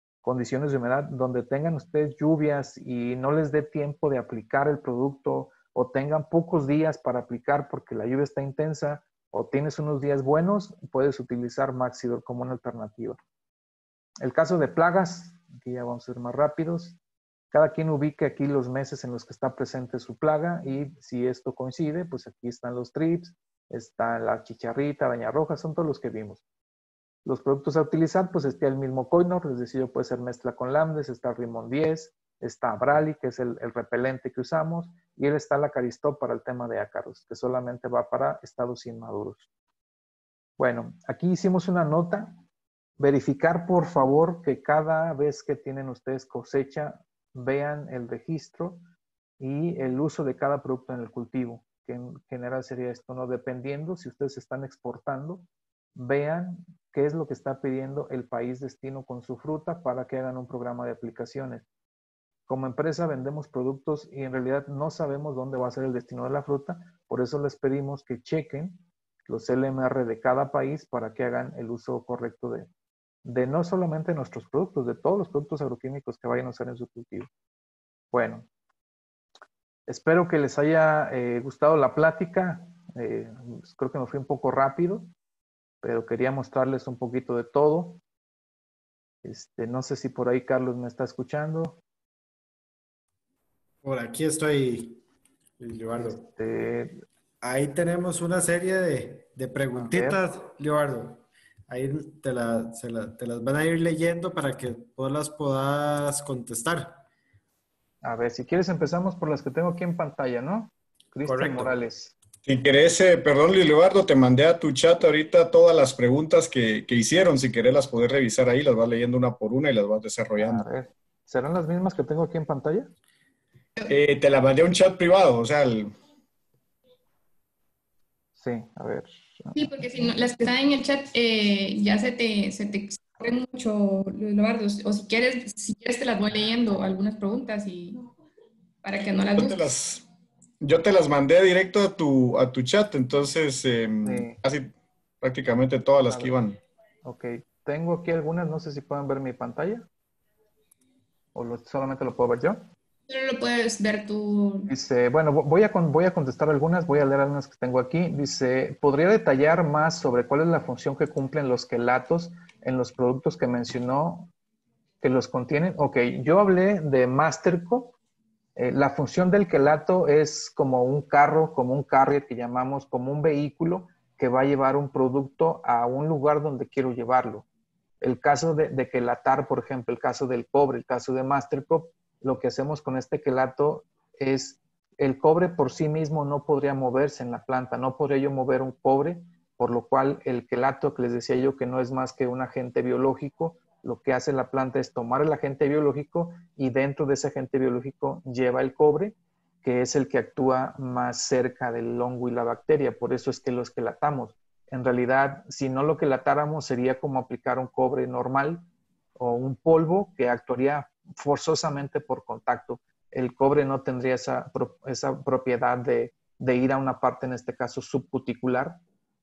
[SPEAKER 1] donde tengan ustedes lluvias y no les dé tiempo de aplicar el producto, o tengan pocos días para aplicar porque la lluvia está intensa, o tienes unos días buenos, puedes utilizar Maxidor como una alternativa. El caso de plagas, aquí ya vamos a ser más rápidos. Cada quien ubique aquí los meses en los que está presente su plaga, y si esto coincide, pues aquí están los trips, está la chicharrita, araña roja, son todos los que vimos. Los productos a utilizar, pues está el mismo Coinor, es decir, puede ser mezcla con Lambdes, está Rimon 10, está Abrali, que es el repelente que usamos, y él está la Caristop para el tema de ácaros, que solamente va para estados inmaduros. Bueno, aquí hicimos una nota. Verificar, por favor, que cada vez que tienen ustedes cosecha, vean el registro y el uso de cada producto en el cultivo, que en general sería esto, ¿no? Dependiendo si ustedes están exportando, vean qué es lo que está pidiendo el país destino con su fruta para que hagan un programa de aplicaciones. Como empresa vendemos productos y en realidad no sabemos dónde va a ser el destino de la fruta, por eso les pedimos que chequen los LMR de cada país para que hagan el uso correcto de no solamente nuestros productos, de todos los productos agroquímicos que vayan a usar en su cultivo. Bueno, espero que les haya gustado la plática. Creo que me fui un poco rápido, pero quería mostrarles un poquito de todo. No sé si por ahí Carlos me está escuchando.
[SPEAKER 2] Por aquí estoy, Leobardo.
[SPEAKER 1] Este,
[SPEAKER 2] Ahí tenemos una serie de
[SPEAKER 1] a ver,
[SPEAKER 2] preguntitas, Leobardo. Ahí te las van a ir leyendo para que vos las puedas contestar.
[SPEAKER 1] si quieres empezamos por las que tengo aquí en pantalla, ¿no? Cristian
[SPEAKER 2] Correcto.
[SPEAKER 1] Morales.
[SPEAKER 3] Si querés, perdón, Lilibardo, te mandé a tu chat ahorita todas las preguntas que hicieron. Si querés, las podés revisar ahí, las vas leyendo una por una y las vas
[SPEAKER 1] A
[SPEAKER 3] desarrollando.
[SPEAKER 1] ver, ¿serán las mismas que tengo aquí en pantalla?
[SPEAKER 3] Te la mandé a un chat privado, o sea,
[SPEAKER 1] Sí, a ver.
[SPEAKER 4] Sí, porque si no, las que están en el chat ya se te corren mucho, Leobardo. O si quieres te las voy leyendo algunas preguntas y para que no las
[SPEAKER 3] yo te
[SPEAKER 4] busques.
[SPEAKER 3] yo te las mandé directo a tu chat, entonces
[SPEAKER 1] Sí,
[SPEAKER 3] casi prácticamente todas las
[SPEAKER 1] a
[SPEAKER 3] que
[SPEAKER 1] ver.
[SPEAKER 3] iban.
[SPEAKER 1] Ok, tengo aquí algunas, no sé si pueden ver mi pantalla o solamente lo puedo ver yo.
[SPEAKER 4] Solo lo puedes ver tú.
[SPEAKER 1] Dice, bueno, voy a contestar algunas, voy a leer algunas que tengo aquí. Dice, ¿podría detallar más sobre cuál es la función que cumplen los quelatos en los productos que mencionó que los contienen? Ok, yo hablé de Masterco. La función del quelato es como un carro, como un carrier que llamamos, como un vehículo que va a llevar un producto a un lugar donde quiero llevarlo. El caso de quelatar, por ejemplo, el caso del cobre, el caso de Mastercop, lo que hacemos con este quelato es, el cobre por sí mismo no podría moverse en la planta, no podría yo mover un cobre, por lo cual el quelato, que les decía yo que no es más que un agente biológico, lo que hace la planta es tomar el agente biológico y dentro de ese agente biológico lleva el cobre, que es el que actúa más cerca del hongo y la bacteria. Por eso es que los quelatamos. En realidad, si no lo quelatáramos, sería como aplicar un cobre normal o un polvo que actuaría forzosamente por contacto. El cobre no tendría esa propiedad de ir a una parte, en este caso subcuticular,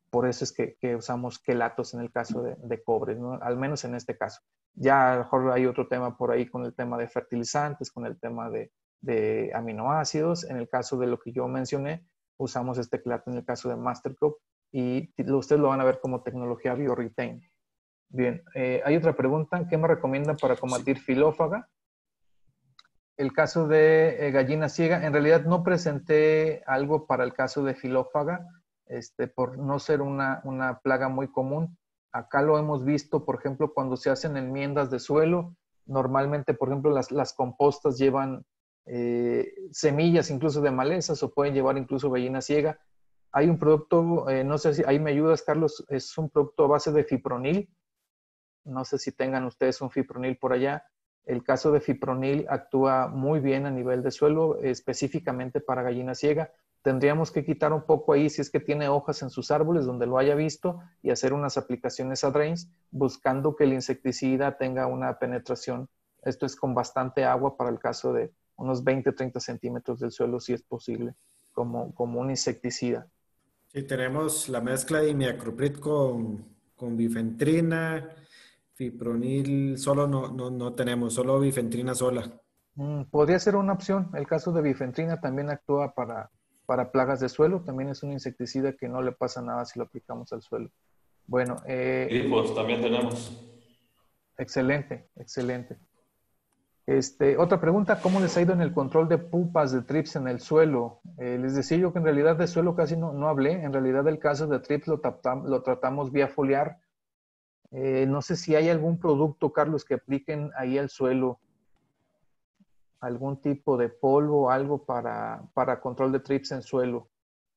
[SPEAKER 1] Por eso es que usamos quelatos en el caso de cobre, ¿no? Al menos en este caso. Ya a lo mejor hay otro tema por ahí con el tema de fertilizantes, con el tema de aminoácidos. En el caso de lo que yo mencioné, usamos este quelato en el caso de Mastercup y ustedes lo van a ver como tecnología BioRetain. Bien, hay otra pregunta. ¿Qué me recomiendan para combatir filófaga? El caso de gallina ciega, en realidad no presenté algo para el caso de filófaga, por no ser una plaga muy común. Acá lo hemos visto, por ejemplo, cuando se hacen enmiendas de suelo. Normalmente, por ejemplo, las compostas llevan semillas incluso de malezas o pueden llevar incluso gallina ciega. Hay un producto, no sé si ahí me ayudas, Carlos, es un producto a base de fipronil. No sé si tengan ustedes un fipronil por allá. El caso de fipronil actúa muy bien a nivel de suelo, específicamente para gallina ciega. Tendríamos que quitar un poco ahí si es que tiene hojas en sus árboles donde lo haya visto y hacer unas aplicaciones a drains buscando que el insecticida tenga una penetración. Esto es con bastante agua para el caso de unos 20-30 centímetros del suelo si es posible, como un insecticida.
[SPEAKER 2] Sí, tenemos la mezcla de imidacloprid con bifentrina, fipronil solo no tenemos, solo bifentrina sola.
[SPEAKER 1] Podría ser una opción. El caso de bifentrina también actúa para plagas de suelo. También es un insecticida que no le pasa nada si lo aplicamos al suelo. Bueno,
[SPEAKER 5] Grifos también tenemos.
[SPEAKER 1] excelente, excelente. Otra pregunta, ¿cómo les ha ido en el control de pupas de trips en el suelo? Les decía yo que en realidad de suelo casi no hablé. En realidad el caso de trips lo tratamos vía foliar. No sé si hay algún producto, Carlos, que apliquen ahí al suelo. Algún tipo de polvo, algo para control de trips en suelo.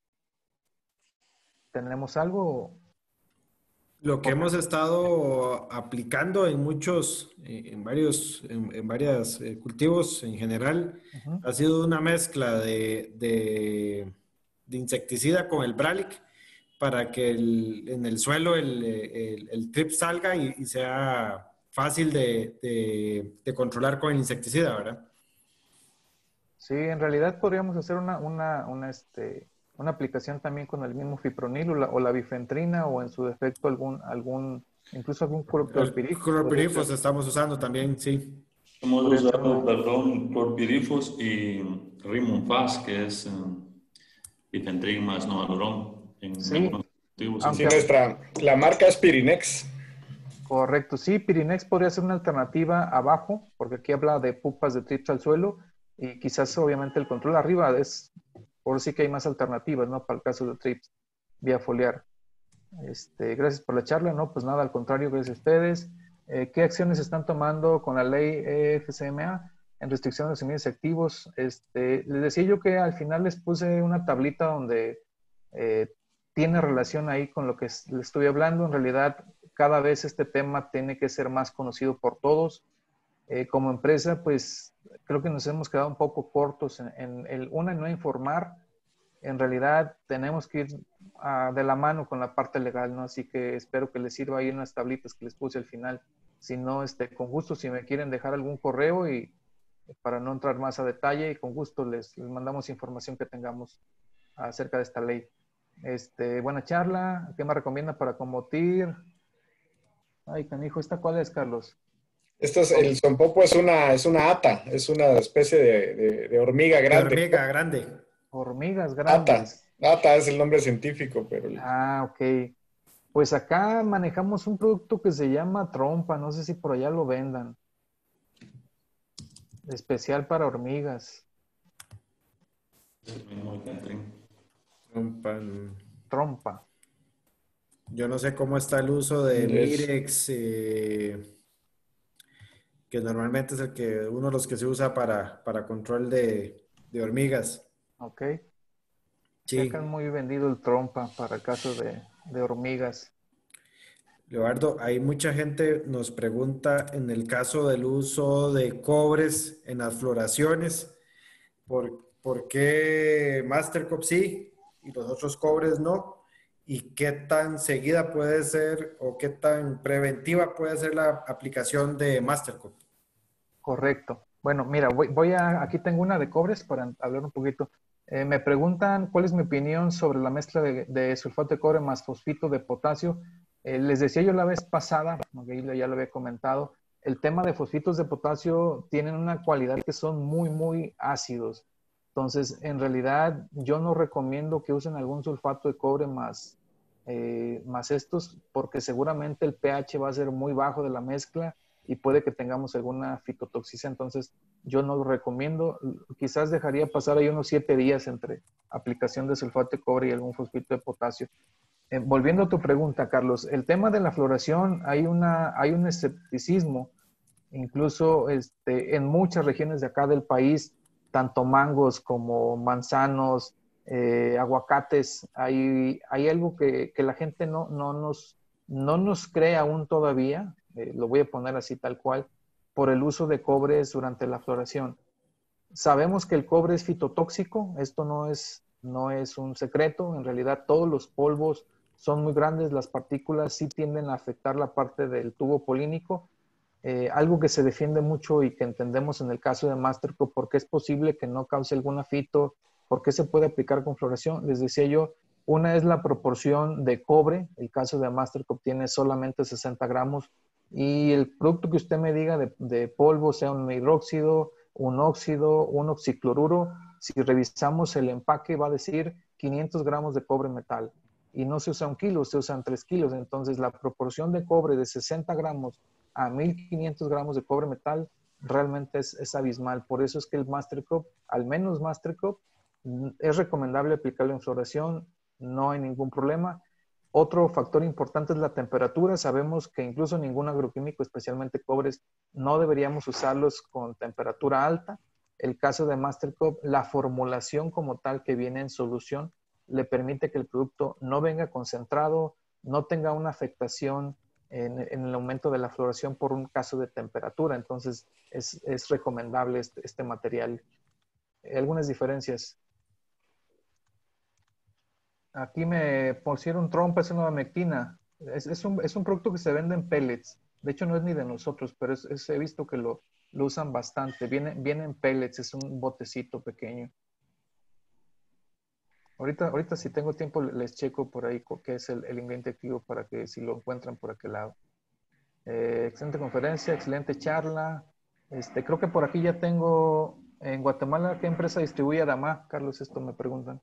[SPEAKER 1] ¿Tenemos algo?
[SPEAKER 2] Lo que hemos estado aplicando en varios cultivos en general, ha sido una mezcla de insecticida con el Bralic para que en el suelo el trip salga y sea fácil de controlar con el insecticida, ¿verdad?
[SPEAKER 1] Sí, en realidad podríamos hacer una aplicación también con el mismo fipronil o la bifentrina o en su defecto incluso algún clorpirifos.
[SPEAKER 2] Clorpirifos estamos usando también, sí.
[SPEAKER 5] Hemos usado, perdón, clorpirifos y Rimonfas, que es bifentril más novaluron en
[SPEAKER 1] Sí,
[SPEAKER 5] algunos cultivos.
[SPEAKER 3] Sí, la marca es Pirinex.
[SPEAKER 1] correcto, sí, Pirinex podría ser una alternativa abajo, porque aquí habla de pupas de trips al suelo y quizás obviamente el control arriba por sí que hay más alternativas, ¿no? Para el caso de trips vía foliar. Gracias por la charla, ¿no? Pues nada, al contrario, gracias a ustedes. ¿Qué acciones están tomando con la ley FCMA en restricción de los semillas activos? Les decía yo que al final les puse una tablita donde tiene relación ahí con lo que les estoy hablando. En realidad, cada vez este tema tiene que ser más conocido por todos. Como empresa, pues creo que nos hemos quedado un poco cortos en no informar. En realidad tenemos que ir de la mano con la parte legal, ¿no? Así que espero que les sirva ahí unas tablitas que les puse al final. Si no, con gusto, si me quieren dejar algún correo y para no entrar más a detalle, y con gusto les mandamos información que tengamos acerca de esta ley. Buena charla. ¿Qué me recomienda para combatir? Ay, canijo, ¿esta cuál es, Carlos?
[SPEAKER 3] El zompopo es una ata, es una especie de hormiga grande.
[SPEAKER 2] Hormiga grande.
[SPEAKER 1] Hormigas grandes.
[SPEAKER 3] Ata es el nombre científico, pero...
[SPEAKER 1] Ok. Pues acá manejamos un producto que se llama trompa, no sé si por allá lo vendan. Especial para hormigas. Trompa.
[SPEAKER 2] Yo no sé cómo está el uso de Mirex, que normalmente es uno de los que se usa para control de hormigas.
[SPEAKER 1] Ok.
[SPEAKER 2] Sí.
[SPEAKER 1] Acá muy vendido el trompa para el caso de hormigas.
[SPEAKER 2] Leonardo, hay mucha gente nos pregunta en el caso del uso de cobres en las floraciones, ¿por qué Mastercup sí y los otros cobres no? ¿Y qué tan seguida puede ser o qué tan preventiva puede ser la aplicación de Mastercup?
[SPEAKER 1] Correcto. Bueno, mira, aquí tengo una de cobres para hablar un poquito. Me preguntan cuál es mi opinión sobre la mezcla de sulfato de cobre más fosfito de potasio. Les decía yo la vez pasada, aunque ya lo había comentado, el tema de fosfitos de potasio tienen una cualidad que son muy, muy ácidos. Entonces, en realidad, yo no recomiendo que usen algún sulfato de cobre más estos, porque seguramente el pH va a ser muy bajo de la mezcla y puede que tengamos alguna fitotoxicidad. Entonces, yo no lo recomiendo. Quizás dejaría pasar ahí unos 7 días entre aplicación de sulfato de cobre y algún fosfito de potasio. Volviendo a tu pregunta, Carlos, el tema de la floración, hay un escepticismo, incluso en muchas regiones de acá del país, tanto mangos como manzanos, aguacates, hay algo que la gente no nos cree aún todavía, lo voy a poner así tal cual, por el uso de cobres durante la floración. Sabemos que el cobre es fitotóxico, esto no es un secreto, en realidad todos los polvos son muy grandes, las partículas sí tienden a afectar la parte del tubo polínico, algo que se defiende mucho y que entendemos en el caso de Mastercrop, porque es posible que no cause alguna fito, porque se puede aplicar con floración. Les decía yo, una es la proporción de cobre, el caso de Mastercrop tiene solamente 60 gramos, y el producto que usted me diga de polvo, sea un hidróxido, un óxido, un oxicloruro, si revisamos el empaque va a decir 500 gramos de cobre metal, y no se usa 1 kilo, se usan 3 kilos, entonces la proporción de cobre de 60 gramos a 1500 gramos de cobre metal realmente es abismal. Por eso es que el Mastercrop, al menos Mastercrop, es recomendable aplicarlo en floración, no hay ningún problema. Otro factor importante es la temperatura. Sabemos que incluso ningún agroquímico, especialmente cobres, no deberíamos usarlos con temperatura alta. El caso de Mastercrop, la formulación como tal que viene en solución le permite que el producto no venga concentrado, no tenga una afectación en el aumento de la floración por un caso de temperatura. Entonces, es recomendable este material. Algunas diferencias. Aquí me pusieron trompa, es una mectina. Es un producto que se vende en pellets. De hecho, no es ni de nosotros, pero he visto que lo usan bastante. Viene en pellets, es un botecito pequeño. Ahorita si tengo tiempo les checo por ahí qué es el ingrediente activo para que si lo encuentran por aquel lado. Excelente conferencia, excelente charla. Creo que por aquí ya tengo en Guatemala, ¿qué empresa distribuye Adama? Carlos, esto me preguntan.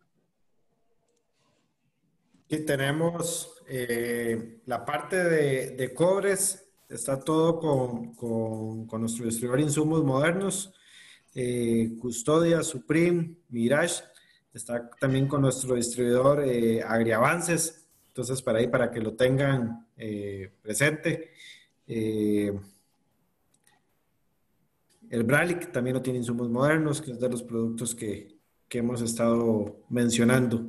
[SPEAKER 2] Y tenemos la parte de cobres, está todo con nuestro distribuidor Insumos Modernos, Custodia, Supreme, Mirage, está también con nuestro distribuidor Agriavances, entonces para que lo tengan presente. El Bralic también lo tiene Insumos Modernos, que es de los productos que hemos estado mencionando.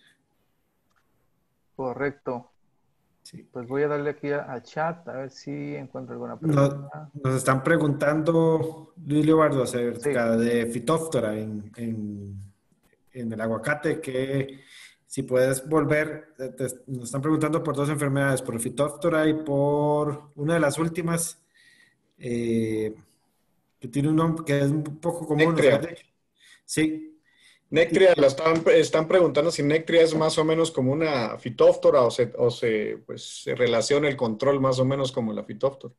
[SPEAKER 1] Correcto.
[SPEAKER 2] Sí.
[SPEAKER 1] Pues voy a darle aquí al chat a ver si encuentro alguna pregunta.
[SPEAKER 2] Nos están preguntando, Luis Leobardo, acerca
[SPEAKER 1] Sí.
[SPEAKER 2] de Phytophthora en el aguacate, que si puedes volver, nos están preguntando por 2 enfermedades, por Phytophthora y por una de las últimas, que tiene un nombre que es un poco común.
[SPEAKER 3] Nectria.
[SPEAKER 2] Sí.
[SPEAKER 3] Nectria, están preguntando si Nectria es más o menos como una Phytophthora o se relaciona el control más o menos como la Phytophthora.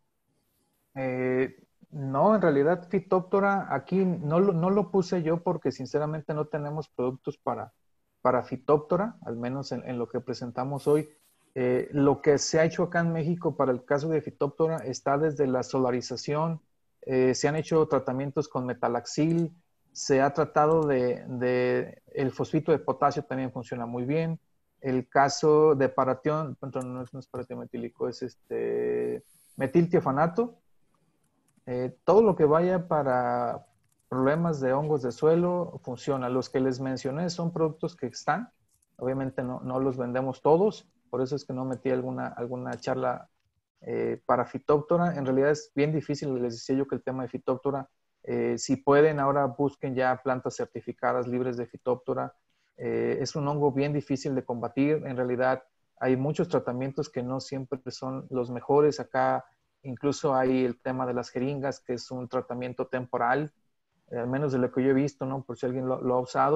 [SPEAKER 1] No, en realidad Phytophthora aquí no lo puse yo porque sinceramente no tenemos productos para Phytophthora, al menos en lo que presentamos hoy. Lo que se ha hecho acá en México para el caso de Phytophthora está desde la solarización, se han hecho tratamientos con metalaxil, se ha tratado el fosfito de potasio también funciona muy bien. El caso de paratión, no es paratión metílico, es metiltiofanato. Todo lo que vaya para problemas de hongos de suelo funciona. Los que les mencioné son productos que están. Obviamente no los vendemos todos, por eso es que no metí alguna charla para Phytophthora. En realidad es bien difícil, les decía yo que el tema de Phytophthora, si pueden ahora busquen ya plantas certificadas libres de Phytophthora. Es un hongo bien difícil de combatir. En realidad hay muchos tratamientos que no siempre son los mejores. Acá incluso hay el tema de las jeringas, que es un tratamiento temporal, al menos de lo que yo he visto, ¿no? Por si alguien lo ha usado.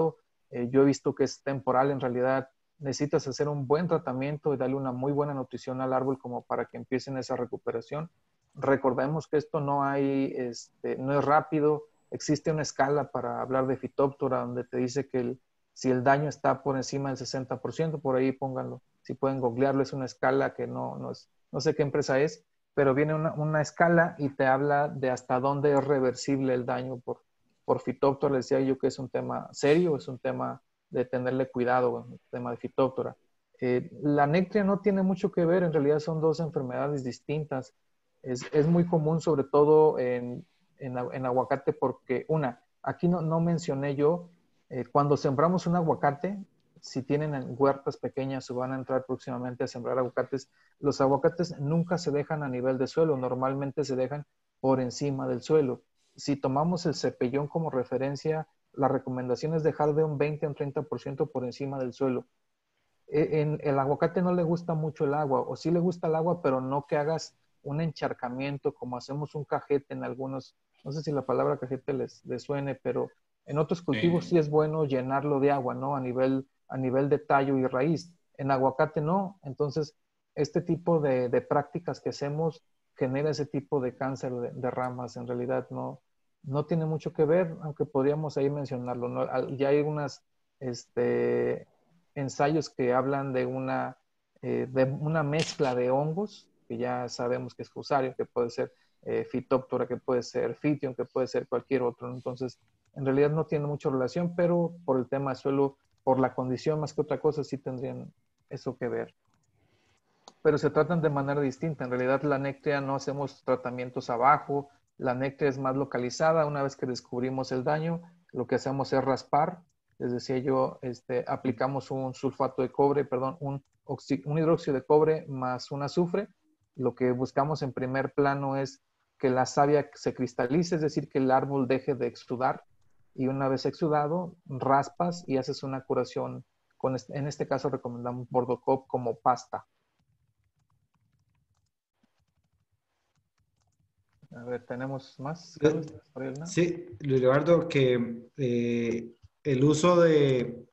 [SPEAKER 1] Yo he visto que es temporal, en realidad necesitas hacer un buen tratamiento y darle una muy buena nutrición al árbol como para que empiecen esa recuperación. Recordemos que esto no es rápido, existe una escala para hablar de Phytophthora donde te dice que si el daño está por encima del 60%, por ahí pónganlo, si pueden googlearlo, es una escala que no sé qué empresa es, pero viene una escala y te habla de hasta dónde es reversible el daño por Phytophthora. Les decía yo que es un tema serio, es un tema de tenerle cuidado, el tema de Phytophthora. La nectria no tiene mucho que ver, en realidad son dos enfermedades distintas. Es muy común, sobre todo en aguacate, porque aquí no mencioné yo, cuando sembramos un aguacate, si tienen huertas pequeñas o van a entrar próximamente a sembrar aguacates, los aguacates nunca se dejan a nivel de suelo, normalmente se dejan por encima del suelo. Si tomamos el cepellón como referencia, la recomendación es dejar de un 20 a un 30% por encima del suelo. En el aguacate no le gusta mucho el agua, o sí le gusta el agua, pero no que hagas un encharcamiento como hacemos un cajete en algunos, no sé si la palabra cajete les suene, pero en otros cultivos sí es bueno llenarlo de agua, ¿no? A nivel de tallo y raíz. En aguacate no, entonces este tipo de prácticas que hacemos genera ese tipo de cáncer de ramas, en realidad no tiene mucho que ver, aunque podríamos ahí mencionarlo, ¿no? Ya hay unas ensayos que hablan de una mezcla de hongos, que ya sabemos que es Fusarium, que puede ser Phytophthora, que puede ser Phytium, que puede ser cualquier otro. Entonces, en realidad no tiene mucha relación, pero por el tema de suelo, por la condición más que otra cosa, sí tendrían eso que ver. Pero se tratan de manera distinta. En realidad la nectria no hacemos tratamientos abajo, la nectria es más localizada. Una vez que descubrimos el daño, lo que hacemos es raspar. Les decía yo, aplicamos un sulfato de cobre, perdón, un hidróxido de cobre más un azufre. Lo que buscamos en primer plano es que la savia se cristalice, es decir, que el árbol deje de exudar. Y una vez exudado, raspas y haces una curación. En este caso recomendamos Bordocop como pasta. A ver, ¿tenemos más?
[SPEAKER 2] Sí, Luis Eduardo, que el uso de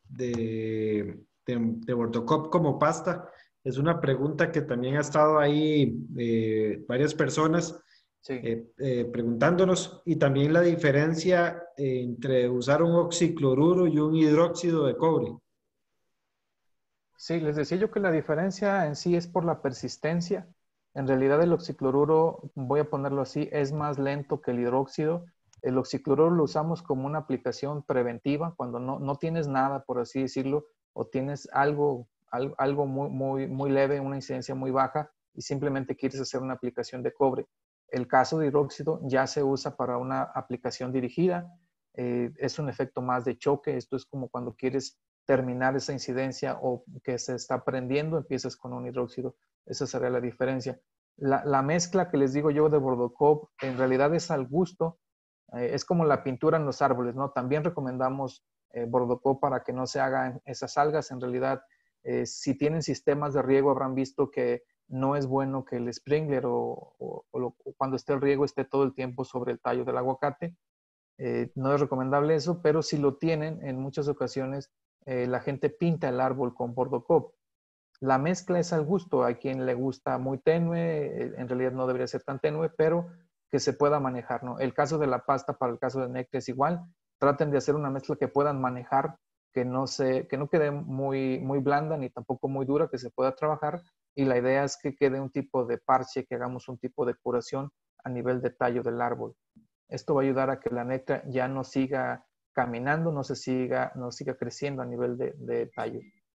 [SPEAKER 2] Bordocop como pasta es una pregunta que también ha estado ahí varias personas
[SPEAKER 1] sí.
[SPEAKER 2] Preguntándonos, y también la diferencia entre usar un oxicloruro y un hidróxido de cobre.
[SPEAKER 1] Sí, les decía yo que la diferencia en sí es por la persistencia. En realidad el oxicloruro, voy a ponerlo así, es más lento que el hidróxido. El oxicloruro lo usamos como una aplicación preventiva cuando no tienes nada, por así decirlo, o tienes algo muy leve, una incidencia muy baja y simplemente quieres hacer una aplicación de cobre. El caso de hidróxido ya se usa para una aplicación dirigida. Es un efecto más de choque. Esto es como cuando quieres terminar esa incidencia o que se está prendiendo, empiezas con un hidróxido. Esa sería la diferencia. La mezcla que les digo yo de Bordocop en realidad es al gusto. Es como la pintura en los árboles, ¿no? También recomendamos Bordocop para que no se hagan esas algas. En realidad, si tienen sistemas de riego, habrán visto que no es bueno que el sprinkler o cuando esté el riego esté todo el tiempo sobre el tallo del aguacate. No es recomendable eso, pero si lo tienen, en muchas ocasiones la gente pinta el árbol con Bordocop. La mezcla es al gusto, a quien le gusta muy tenue, en realidad no debería ser tan tenue, pero que se pueda manejar, ¿no? El caso de la pasta para el caso de nectria es igual, traten de hacer una mezcla que puedan manejar, que no quede muy blanda ni tampoco muy dura, que se pueda trabajar, y la idea es que quede un tipo de parche, que hagamos un tipo de curación a nivel de tallo del árbol. Esto va a ayudar a que la nectria ya no siga caminando, no siga creciendo a nivel de tallo.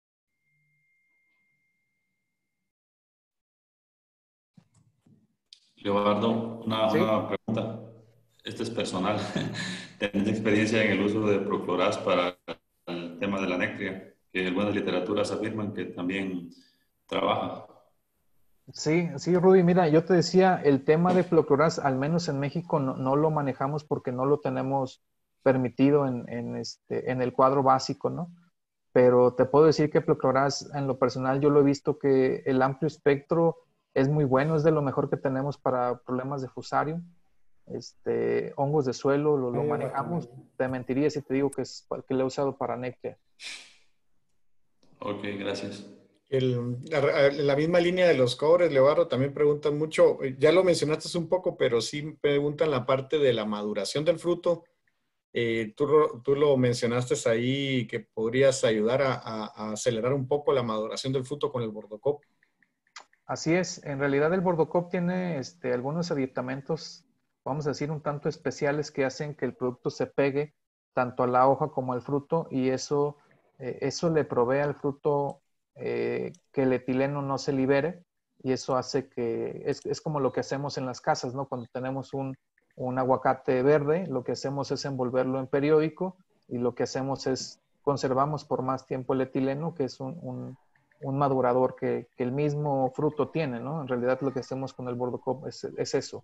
[SPEAKER 5] Leonardo,
[SPEAKER 1] ¿Sí?
[SPEAKER 5] una pregunta. Este es personal. ¿Tienes experiencia en el uso de Procloraz para el tema de la nectria? Que algunas literaturas afirman que también trabaja.
[SPEAKER 1] Sí, Rudy, mira, yo te decía, el tema de Procloraz, al menos en México, no lo manejamos porque no lo tenemos permitido en el cuadro básico, ¿no? Pero te puedo decir que Procloraz, en lo personal, yo lo he visto que el amplio espectro es muy bueno, es de lo mejor que tenemos para problemas de Fusarium. hongos de suelo, lo
[SPEAKER 2] Medio
[SPEAKER 1] manejamos.
[SPEAKER 2] guacamole.
[SPEAKER 1] Te mentiría si te digo que lo he usado para néctea.
[SPEAKER 5] Ok, gracias.
[SPEAKER 3] En la misma línea de los cobres, Leobardo, también preguntan mucho, ya lo mencionaste un poco, pero sí preguntan la parte de la maduración del fruto. Tú lo mencionaste ahí que podrías ayudar a acelerar un poco la maduración del fruto con el bordocop.
[SPEAKER 1] Así es, en realidad el Bordocop tiene algunos aditamentos, vamos a decir, un tanto especiales que hacen que el producto se pegue tanto a la hoja como al fruto y eso le provee al fruto que el etileno no se libere y eso hace que, es como lo que hacemos en las casas, ¿no? Cuando tenemos un aguacate verde, lo que hacemos es envolverlo en periódico y lo que hacemos es conservamos por más tiempo el etileno, que es un madurador que el mismo fruto tiene, ¿no? En realidad lo que hacemos con el Bordocop es eso.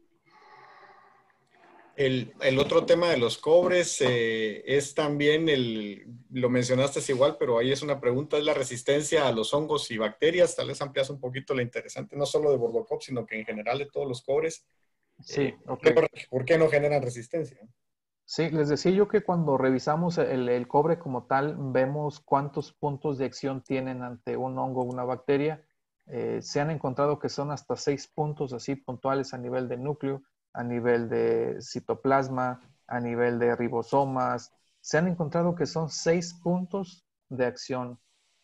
[SPEAKER 3] El otro tema de los cobres es también lo mencionaste es igual, pero ahí es una pregunta, es la resistencia a los hongos y bacterias. Tal vez amplias un poquito la interesante, no solo de Bordocop, sino que en general de todos los cobres.
[SPEAKER 1] Sí, ok.
[SPEAKER 3] ¿Por qué no generan resistencia?
[SPEAKER 1] Sí, les decía yo que cuando revisamos el cobre como tal, vemos cuántos puntos de acción tienen ante un hongo o una bacteria. Se han encontrado que son hasta 6 puntos así puntuales a nivel de núcleo, a nivel de citoplasma, a nivel de ribosomas. Se han encontrado que son 6 puntos de acción.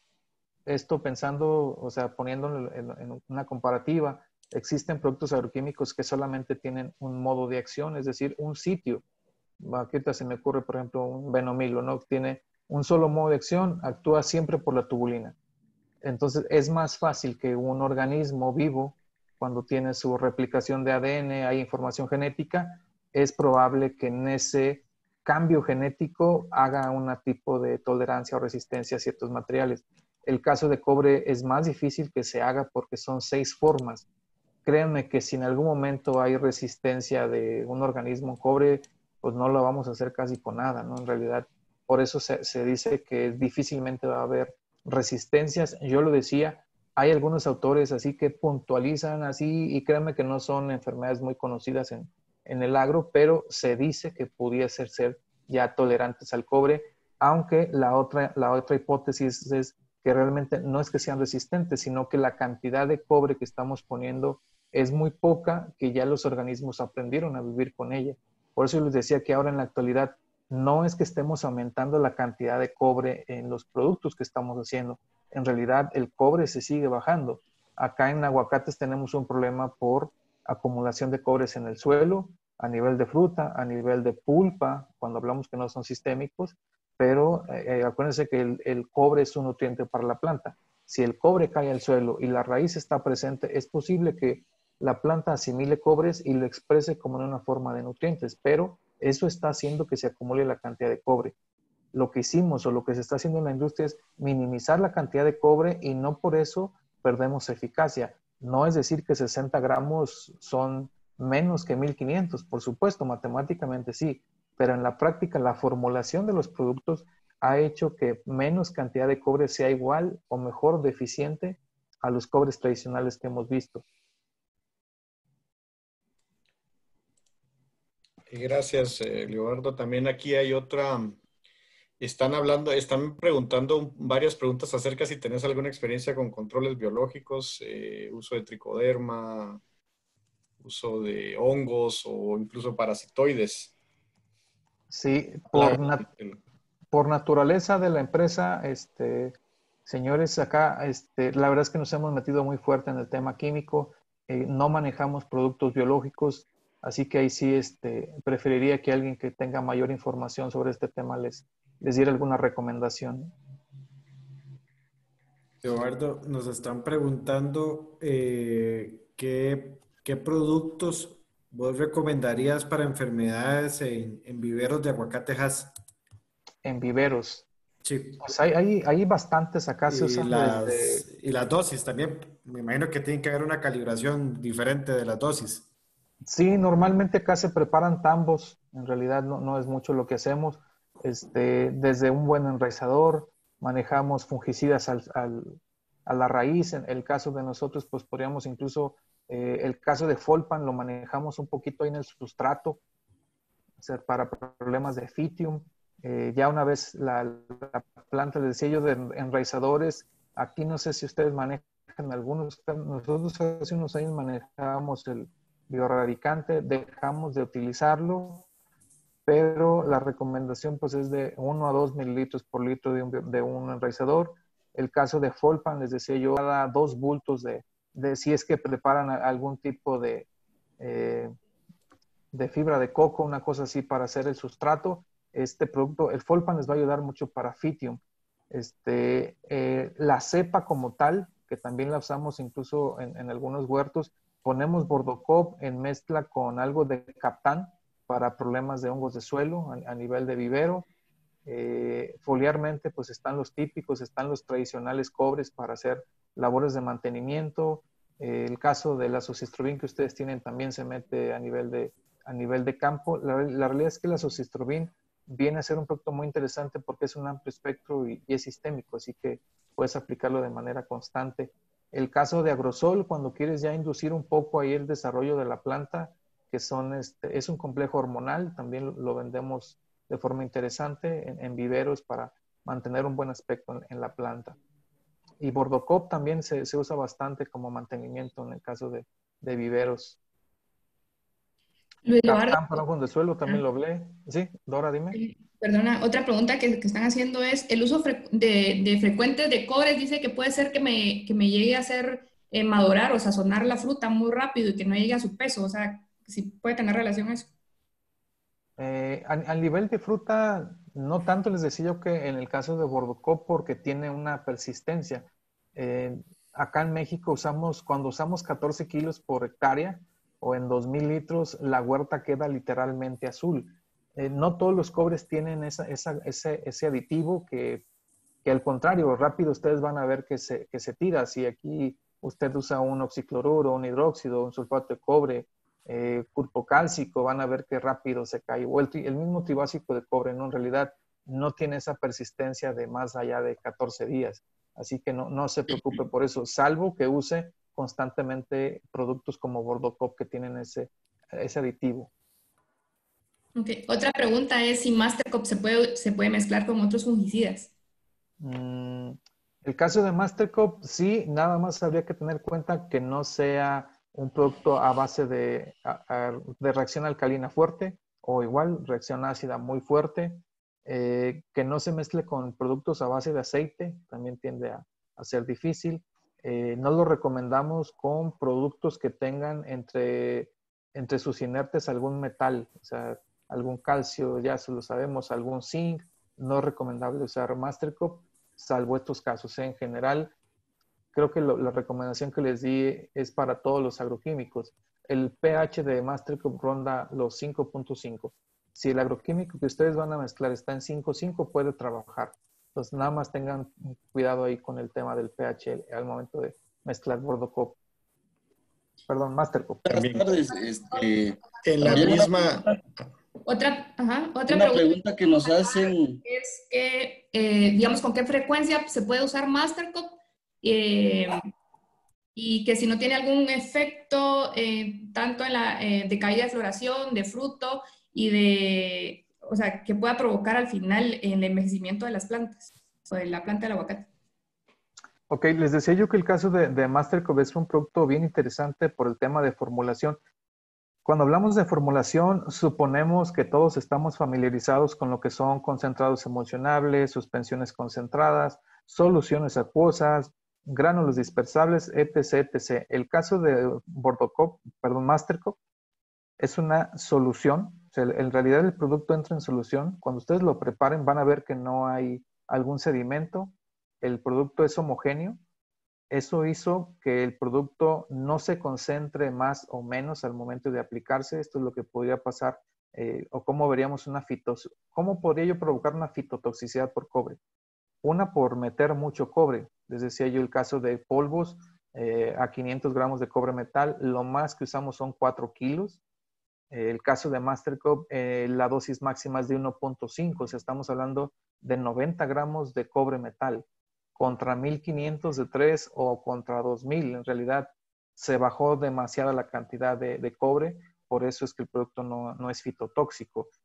[SPEAKER 1] Esto pensando, o sea, poniéndolo en una comparativa, existen productos agroquímicos que solamente tienen un modo de acción, es decir, un sitio. Aquí se me ocurre, por ejemplo, un Benomilo, ¿no? Tiene un solo modo de acción, actúa siempre por la tubulina. Entonces, es más fácil que un organismo vivo, cuando tiene su replicación de ADN, hay información genética, es probable que en ese cambio genético haga un tipo de tolerancia o resistencia a ciertos materiales. El caso de cobre es más difícil que se haga porque son 6 formas. Créanme que si en algún momento hay resistencia de un organismo en cobre, pues no lo vamos a hacer casi con nada, ¿no? En realidad, por eso se dice que difícilmente va a haber resistencias. Yo lo decía, hay algunos autores así que puntualizan así y créanme que no son enfermedades muy conocidas en el agro, pero se dice que pudiese ser ya tolerantes al cobre, aunque la otra hipótesis es que realmente no es que sean resistentes, sino que la cantidad de cobre que estamos poniendo es muy poca, que ya los organismos aprendieron a vivir con ella. Por eso les decía que ahora en la actualidad no es que estemos aumentando la cantidad de cobre en los productos que estamos haciendo. En realidad el cobre se sigue bajando. Acá en aguacates tenemos un problema por acumulación de cobres en el suelo, a nivel de fruta, a nivel de pulpa, cuando hablamos que no son sistémicos, pero acuérdense que el cobre es un nutriente para la planta. Si el cobre cae al suelo y la raíz está presente, es posible que la planta asimile cobres y lo exprese como en una forma de nutrientes, pero eso está haciendo que se acumule la cantidad de cobre. Lo que hicimos o lo que se está haciendo en la industria es minimizar la cantidad de cobre y no por eso perdemos eficacia. No es decir que 60 gramos son menos que 1500, por supuesto, matemáticamente sí, pero en la práctica la formulación de los productos ha hecho que menos cantidad de cobre sea igual o mejor deficiente a los cobres tradicionales que hemos visto.
[SPEAKER 3] Gracias, Leobardo. También aquí hay otra. Están preguntando varias preguntas acerca si tenés alguna experiencia con controles biológicos, uso de tricoderma, uso de hongos o incluso parasitoides.
[SPEAKER 1] Sí,
[SPEAKER 3] La-
[SPEAKER 1] por naturaleza de la empresa, señores, acá la verdad es que nos hemos metido muy fuerte en el tema químico, no manejamos productos biológicos, así que ahí sí preferiría que alguien que tenga mayor información sobre este tema les diera alguna recomendación.
[SPEAKER 2] Eduardo, nos están preguntando qué productos vos recomendarías para enfermedades en viveros de aguacatejas.
[SPEAKER 1] En viveros,
[SPEAKER 2] Sí.
[SPEAKER 1] pues hay bastantes acá, se usan desde.
[SPEAKER 2] Y las dosis también. Me imagino que tiene que haber una calibración diferente de las dosis.
[SPEAKER 1] Sí, normalmente acá se preparan tambos, en realidad no es mucho lo que hacemos, desde un buen enraizador, manejamos fungicidas a la raíz, en el caso de nosotros, pues podríamos incluso, el caso de Folpan lo manejamos un poquito ahí en el sustrato, o sea, para problemas de fitium. Ya una vez la planta, les decía yo, de enraizadores, aquí no sé si ustedes manejan algunos, nosotros hace unos años manejábamos el bioradicante, dejamos de utilizarlo, pero la recomendación pues es de 1 a 2 mililitros por litro de un enraizador. El caso de Folpan, les decía yo, cada 2 bultos de si es que preparan algún tipo de fibra de coco, una cosa así para hacer el sustrato, este producto, el Folpan les va a ayudar mucho para fitium. La cepa como tal, que también la usamos incluso en algunos huertos, ponemos Bordocop en mezcla con algo de Captán para problemas de hongos de suelo a nivel de vivero. Foliarmente pues están los típicos, están los tradicionales cobres para hacer labores de mantenimiento. El caso del azocistrobin que ustedes tienen también se mete a nivel de campo. La realidad es que el azocistrobin viene a ser un producto muy interesante porque es un amplio espectro y es sistémico, así que puedes aplicarlo de manera constante. El caso de Agrosol, cuando quieres ya inducir un poco ahí el desarrollo de la planta, que es un complejo hormonal, también lo vendemos de forma interesante en viveros para mantener un buen aspecto en la planta. Y Bordocop también se usa bastante como mantenimiento en el caso de viveros.
[SPEAKER 4] Luis Eduardo,
[SPEAKER 1] Captán para ojos de suelo también lo hablé. Sí, Dora, dime.
[SPEAKER 4] perdona, otra pregunta que están haciendo es, el uso de frecuente de cobres dice que puede ser que me llegue a hacer madurar o sazonar la fruta muy rápido y que no llegue a su peso, o sea, si puede tener relación eso.
[SPEAKER 1] Al nivel de fruta, no tanto les decía yo que en el caso de Bordocop porque tiene una persistencia. Acá en México cuando usamos 14 kilos por hectárea o en 2,000 litros, la huerta queda literalmente azul. No todos los cobres tienen ese aditivo que al contrario, rápido ustedes van a ver que se tira. Si aquí usted usa un oxicloruro, un hidróxido, un sulfato de cobre, curpocálcico, van a ver que rápido se cae. O el mismo tribásico de cobre, ¿no? En realidad no tiene esa persistencia de más allá de 14 días. Así que no se preocupe por eso, salvo que use constantemente productos como Bordocop que tienen ese aditivo.
[SPEAKER 4] Okay. Otra pregunta es si Mastercop se puede mezclar con otros fungicidas.
[SPEAKER 1] El caso de Mastercop, sí, nada más habría que tener en cuenta que no sea un producto a base de reacción alcalina fuerte o igual reacción ácida muy fuerte, que no se mezcle con productos a base de aceite, también tiende a ser difícil. No lo recomendamos con productos que tengan entre sus inertes algún metal, o sea, algún calcio, ya se lo sabemos, algún zinc. No es recomendable usar Mastercop, salvo estos casos. En general, creo que la recomendación que les di es para todos los agroquímicos. El pH de Mastercop ronda los 5.5. Si el agroquímico que ustedes van a mezclar está en 5.5, puede trabajar. Entonces, nada más tengan cuidado ahí con el tema del pH al momento de mezclar Bordocop. Perdón, Mastercop.
[SPEAKER 6] Buenas tardes.
[SPEAKER 3] En la misma...
[SPEAKER 4] Otra
[SPEAKER 6] Una pregunta que nos hacen
[SPEAKER 4] es que, digamos, con qué frecuencia se puede usar Mastercop y que si no tiene algún efecto tanto en la de caída de floración, de fruto y o sea, que pueda provocar al final el envejecimiento de las plantas o de la planta del aguacate.
[SPEAKER 1] Ok, les decía yo que el caso de Mastercop es un producto bien interesante por el tema de formulación. Cuando hablamos de formulación, suponemos que todos estamos familiarizados con lo que son concentrados emulsionables, suspensiones concentradas, soluciones acuosas, gránulos dispersables, etc., etc. El caso de Mastercop, es una solución. O sea, en realidad el producto entra en solución. Cuando ustedes lo preparen, van a ver que no hay algún sedimento. El producto es homogéneo. Eso hizo que el producto no se concentre más o menos al momento de aplicarse. Esto es lo que podría pasar o cómo veríamos cómo podría yo provocar una fitotoxicidad por cobre. Una, por meter mucho cobre. Les decía yo el caso de polvos a 500 gramos de cobre metal. Lo más que usamos son 4 kilos. El caso de Mastercop, la dosis máxima es de 1.5. O sea, estamos hablando de 90 gramos de cobre metal contra 1,500 de 3 o contra 2,000. En realidad se bajó demasiada la cantidad de cobre, por eso es que el producto no es fitotóxico.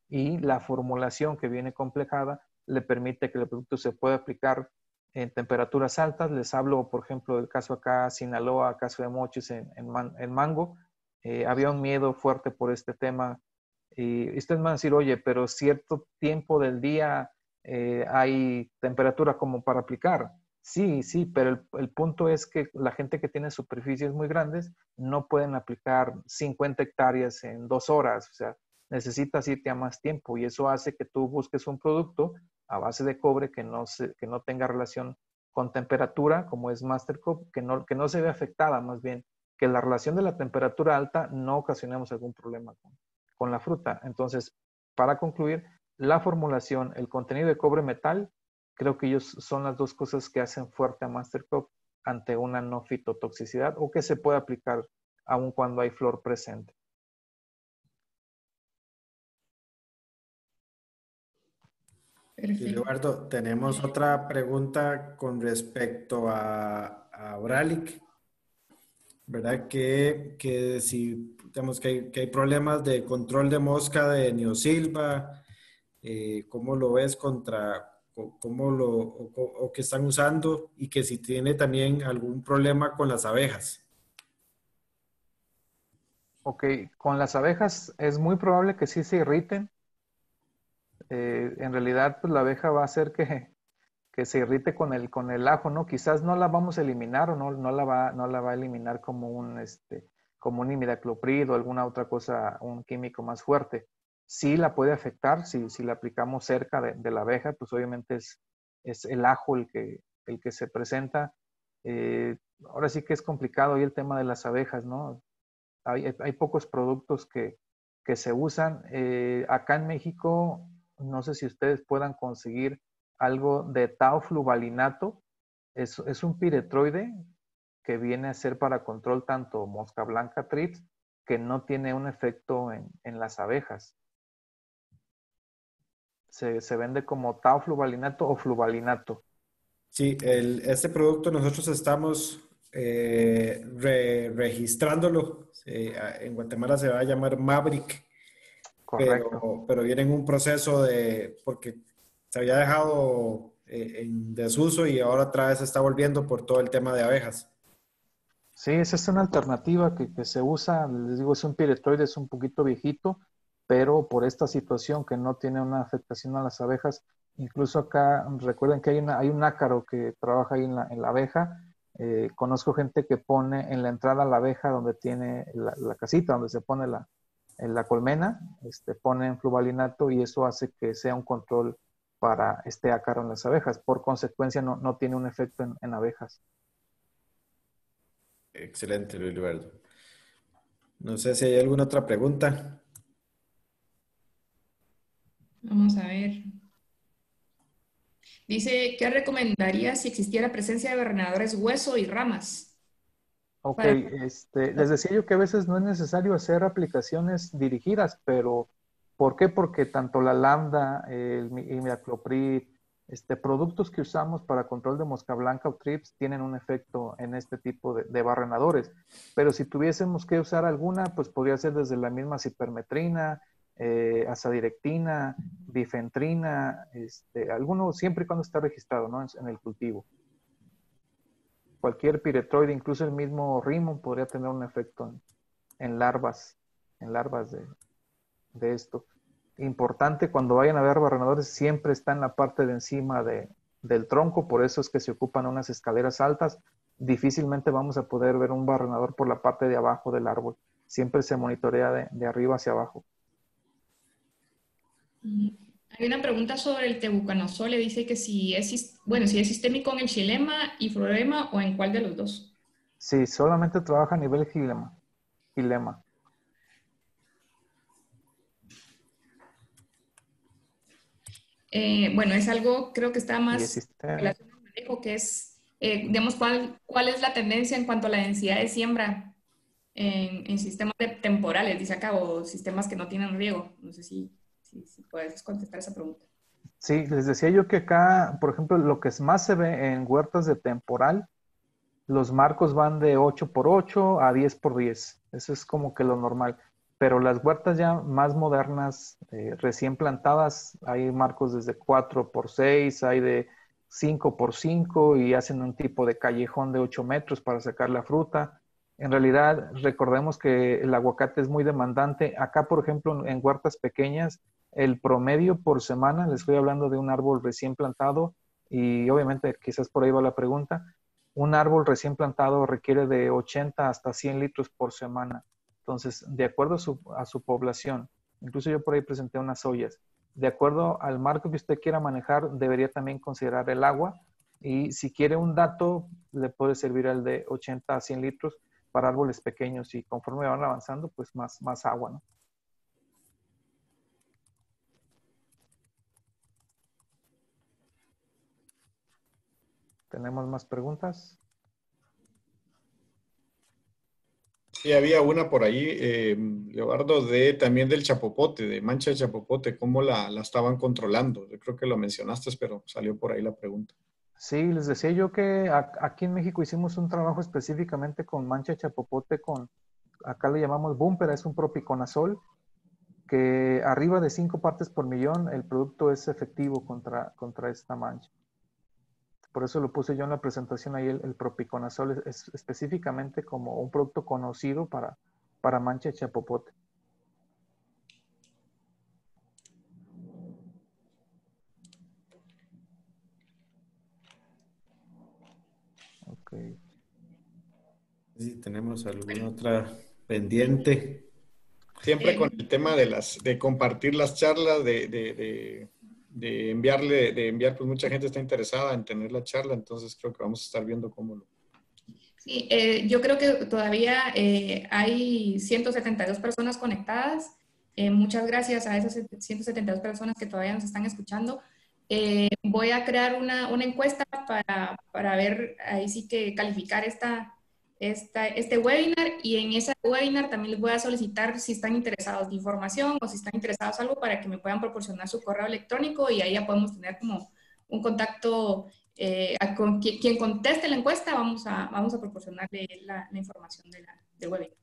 [SPEAKER 1] y la formulación que viene complejada le permite que el producto se pueda aplicar en temperaturas altas. Les hablo, por ejemplo, del caso acá, Sinaloa, caso de Mochis en mango. Había un miedo fuerte por este tema. Y ustedes van a decir, oye, pero cierto tiempo del día hay temperatura como para aplicar. Sí, sí, pero el punto es que la gente que tiene superficies muy grandes no pueden aplicar 50 hectáreas en 2 horas. O sea, necesitas irte a más tiempo y eso hace que tú busques un producto a base de cobre que no tenga relación con temperatura, como es Mastercope, que no se ve afectada, más bien, que la relación de la temperatura alta no ocasionemos algún problema con la fruta. Entonces, para concluir, la formulación, el contenido de cobre metal, creo que ellos son las dos cosas que hacen fuerte a Mastercope ante una no fitotoxicidad o que se puede aplicar aun cuando hay flor presente.
[SPEAKER 2] Perfecto. Eduardo, tenemos otra pregunta con respecto a Oralic, ¿verdad? Que si, digamos, que hay problemas de control de mosca de Neosilva, ¿cómo lo ves o que están usando? Y que si tiene también algún problema con las abejas.
[SPEAKER 1] Ok, con las abejas es muy probable que sí se irriten. En realidad, pues la abeja va a hacer que se irrite con el ajo, ¿no? Quizás no la vamos a eliminar o no la va a eliminar como como un imidacloprid o alguna otra cosa, un químico más fuerte. Sí la puede afectar si la aplicamos cerca de la abeja, pues obviamente es el ajo el que se presenta. Ahora sí que es complicado ahí el tema de las abejas, ¿no? Hay pocos productos que se usan. Acá en México, no sé si ustedes puedan conseguir algo de taofluvalinato. Es un piretroide que viene a ser para control tanto mosca blanca trips, que no tiene un efecto en las abejas. Se vende como taofluvalinato o fluvalinato.
[SPEAKER 2] Sí, este producto nosotros estamos registrándolo. En Guatemala se va a llamar Maverick,
[SPEAKER 1] Correcto.
[SPEAKER 2] pero viene en un proceso porque se había dejado en desuso y ahora otra vez se está volviendo por todo el tema de abejas.
[SPEAKER 1] Sí, esa es una alternativa que se usa. Les digo, es un piretroide, es un poquito viejito, pero por esta situación que no tiene una afectación a las abejas, incluso acá, recuerden que hay un ácaro que trabaja ahí en la abeja. Conozco gente que pone en la entrada a la abeja donde tiene la casita, donde se pone en la colmena, ponen fluvalinato y eso hace que sea un control para este ácaro en las abejas. Por consecuencia, no tiene un efecto en abejas.
[SPEAKER 2] Excelente, Luis Eduardo. No sé si hay alguna otra pregunta.
[SPEAKER 4] Vamos a ver. Dice, ¿qué recomendarías si existiera presencia de gobernadores hueso y ramas?
[SPEAKER 1] Ok, les decía yo que a veces no es necesario hacer aplicaciones dirigidas, pero ¿por qué? Porque tanto la lambda, el imidacloprid, productos que usamos para control de mosca blanca o trips tienen un efecto en este tipo de barrenadores. Pero si tuviésemos que usar alguna, pues podría ser desde la misma cipermetrina, azadirectina, bifentrina, alguno siempre y cuando está registrado, ¿no? en el cultivo. Cualquier piretroide, incluso el mismo rimon, podría tener un efecto en larvas de esto. Importante cuando vayan a ver barrenadores, siempre está en la parte de encima del tronco, por eso es que se ocupan unas escaleras altas. Difícilmente vamos a poder ver un barrenador por la parte de abajo del árbol. Siempre se monitorea de arriba hacia abajo.
[SPEAKER 4] Hay una pregunta sobre el tebuconazol. Le dice que si es sistémico en el xilema y florema o en cuál de los dos.
[SPEAKER 1] Sí, solamente trabaja a nivel xilema.
[SPEAKER 4] Bueno, es algo, creo que está más
[SPEAKER 1] relacionado
[SPEAKER 4] al manejo, que es, digamos, cuál es la tendencia en cuanto a la densidad de siembra en sistemas temporales, dice acá, o sistemas que no tienen riego. No sé si puedes contestar esa pregunta.
[SPEAKER 1] Sí, les decía yo que acá, por ejemplo, lo que más se ve en huertas de temporal, los marcos van de 8x8 a 10x10. Eso es como que lo normal. pero las huertas ya más modernas, recién plantadas, hay marcos desde 4x6, hay de 5x5 y hacen un tipo de callejón de 8 metros para sacar la fruta. En realidad, recordemos que el aguacate es muy demandante. Acá, por ejemplo, en huertas pequeñas, el promedio por semana, les estoy hablando de un árbol recién plantado, y obviamente quizás por ahí va la pregunta, un árbol recién plantado requiere de 80 hasta 100 litros por semana. Entonces, de acuerdo a su población, incluso yo por ahí presenté unas ollas, de acuerdo al marco que usted quiera manejar, debería también considerar el agua, y si quiere un dato, le puede servir el de 80 a 100 litros para árboles pequeños, y conforme van avanzando, pues más agua, ¿no? ¿Tenemos más preguntas?
[SPEAKER 3] Sí, había una por ahí, Leobardo, también del chapopote, de mancha de chapopote, ¿cómo la estaban controlando? Yo creo que lo mencionaste, pero salió por ahí la pregunta.
[SPEAKER 1] Sí, les decía yo que aquí en México hicimos un trabajo específicamente con mancha de chapopote, acá le llamamos búmpera, es un propiconazol, que arriba de 5 partes por millón el producto es efectivo contra esta mancha. Por eso lo puse yo en la presentación ahí, el propiconazol es específicamente como un producto conocido para mancha de chapopote. Ok.
[SPEAKER 2] Si tenemos alguna otra pendiente.
[SPEAKER 3] Siempre con el tema de compartir las charlas, de enviar, pues mucha gente está interesada en tener la charla, entonces creo que vamos a estar viendo cómo lo...
[SPEAKER 4] Sí, yo creo que todavía hay 172 personas conectadas. Muchas gracias a esas 172 personas que todavía nos están escuchando. Voy a crear una encuesta para ver, ahí sí que calificar este webinar, y en ese webinar también les voy a solicitar si están interesados de información o si están interesados en algo para que me puedan proporcionar su correo electrónico, y ahí ya podemos tener como un contacto con quien conteste la encuesta. Vamos a proporcionarle la información del webinar.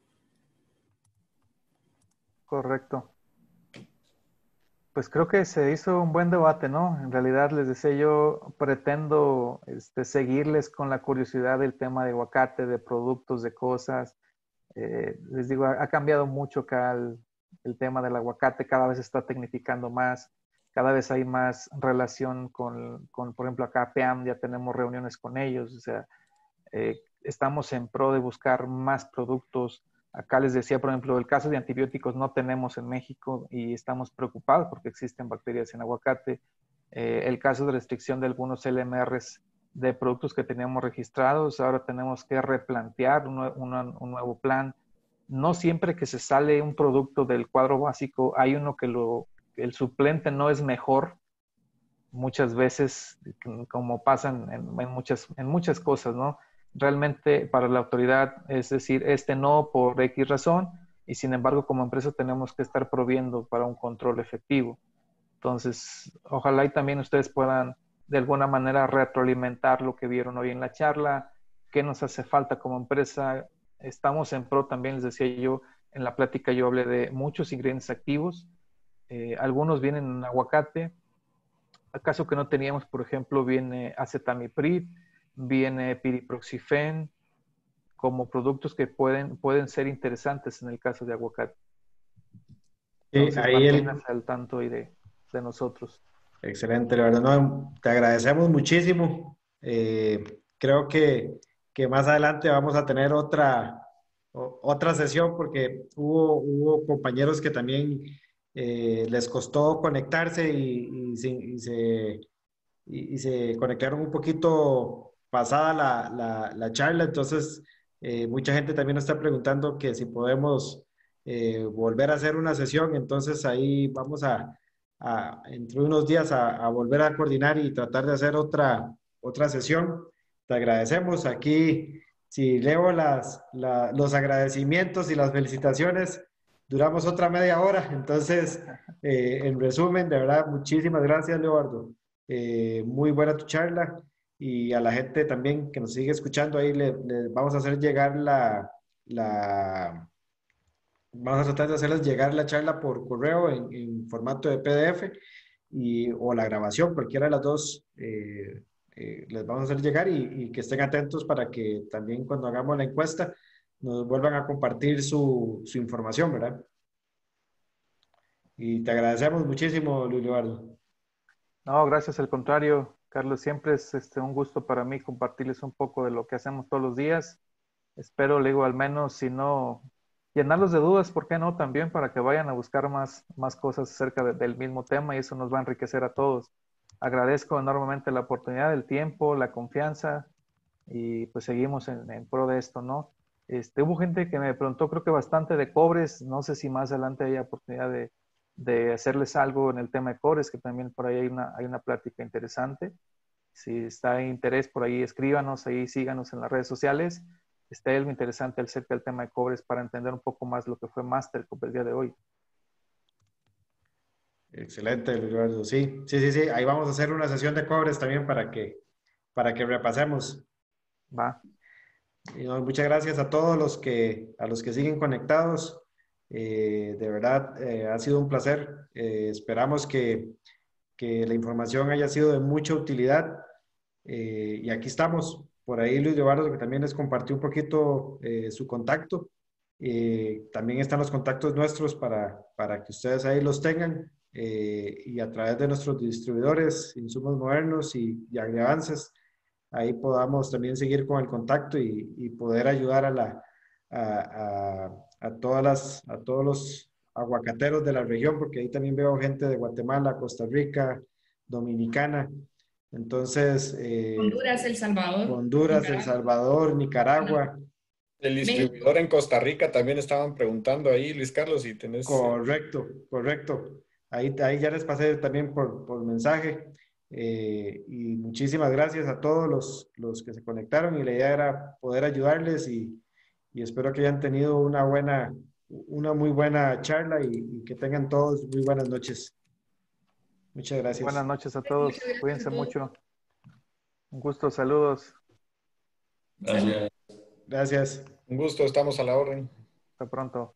[SPEAKER 1] Correcto. Pues creo que se hizo un buen debate, ¿no? En realidad, les decía yo, pretendo seguirles con la curiosidad del tema de aguacate, de productos, de cosas. Les digo, ha cambiado mucho acá el tema del aguacate, cada vez se está tecnificando más, cada vez hay más relación con por ejemplo, acá PEAM, ya tenemos reuniones con ellos, o sea, estamos en pro de buscar más productos. Acá les decía, por ejemplo, el caso de antibióticos no tenemos en México y estamos preocupados porque existen bacterias en aguacate. El caso de restricción de algunos LMRs de productos que teníamos registrados, ahora tenemos que replantear un nuevo plan. No siempre que se sale un producto del cuadro básico, hay uno que el suplente no es mejor. Muchas veces, como pasan en muchas cosas, ¿no? Realmente para la autoridad es decir, no por X razón, y sin embargo como empresa tenemos que estar proviendo para un control efectivo. Entonces, ojalá y también ustedes puedan de alguna manera retroalimentar lo que vieron hoy en la charla, qué nos hace falta como empresa. Estamos en pro también, les decía yo, en la plática yo hablé de muchos ingredientes activos, algunos vienen en aguacate. ¿Acaso que no teníamos, por ejemplo, viene acetamiprid, viene piriproxifen, como productos que pueden ser interesantes en el caso de aguacate? Entonces,
[SPEAKER 2] Ahí
[SPEAKER 1] manténganse al tanto y de nosotros.
[SPEAKER 2] Excelente, la verdad, no, te agradecemos muchísimo. Creo que más adelante vamos a tener otra sesión porque hubo compañeros que también les costó conectarse y se conectaron un poquito pasada la charla. Entonces, mucha gente también nos está preguntando que si podemos volver a hacer una sesión. Entonces, ahí vamos entre unos días a volver a coordinar y tratar de hacer otra sesión. Te agradecemos. Aquí, si leo los agradecimientos y las felicitaciones, duramos otra media hora. Entonces, en resumen, de verdad, muchísimas gracias, Leobardo. Muy buena tu charla, y a la gente también que nos sigue escuchando, ahí le vamos a hacer llegar Vamos a tratar de hacerles llegar la charla por correo en formato de PDF o la grabación, cualquiera de las dos, les vamos a hacer llegar y que estén atentos para que también cuando hagamos la encuesta nos vuelvan a compartir su información, ¿verdad? Y te agradecemos muchísimo, Luis Eduardo.
[SPEAKER 1] No, gracias, al contrario, Carlos, siempre es un gusto para mí compartirles un poco de lo que hacemos todos los días. Espero, le digo, al menos, si no, llenarlos de dudas, ¿por qué no? También para que vayan a buscar más cosas acerca del mismo tema y eso nos va a enriquecer a todos. Agradezco enormemente la oportunidad, el tiempo, la confianza y pues seguimos en pro de esto, ¿no? Hubo gente que me preguntó, creo que bastante de cobres, no sé si más adelante hay oportunidad de hacerles algo en el tema de cobres, que también por ahí hay una plática interesante. Si está en interés por ahí, escríbanos, ahí síganos en las redes sociales. Está algo interesante acerca del tema de cobres para entender un poco más lo que fue Mastercop el día de hoy.
[SPEAKER 2] Excelente, Luis Eduardo. Sí. Ahí vamos a hacer una sesión de cobres también para que repasemos.
[SPEAKER 1] Va.
[SPEAKER 2] Y, no, muchas gracias a todos a los que siguen conectados. De verdad, ha sido un placer. Esperamos que la información haya sido de mucha utilidad. Y aquí estamos. Por ahí Luis Eduardo, que también les compartió un poquito su contacto. También están los contactos nuestros para que ustedes ahí los tengan. Y a través de nuestros distribuidores, Insumos Modernos y Agriavanzas, ahí podamos también seguir con el contacto y poder ayudar a todos los aguacateros de la región, porque ahí también veo gente de Guatemala, Costa Rica, Dominicana. Entonces,
[SPEAKER 4] Honduras, El Salvador.
[SPEAKER 2] Honduras,
[SPEAKER 4] Nicaragua.
[SPEAKER 2] El Salvador, Nicaragua.
[SPEAKER 3] El distribuidor en Costa Rica también estaban preguntando ahí, Luis Carlos, si tenés...
[SPEAKER 2] Correcto. Ahí ya les pasé también por mensaje. Y muchísimas gracias a todos los que se conectaron y la idea era poder ayudarles y espero que hayan tenido una muy buena charla y que tengan todos muy buenas noches. Muchas gracias.
[SPEAKER 1] Buenas noches a todos. Cuídense mucho. Un gusto, saludos.
[SPEAKER 5] Gracias.
[SPEAKER 2] Gracias.
[SPEAKER 3] Un gusto, estamos a la orden.
[SPEAKER 1] Hasta pronto.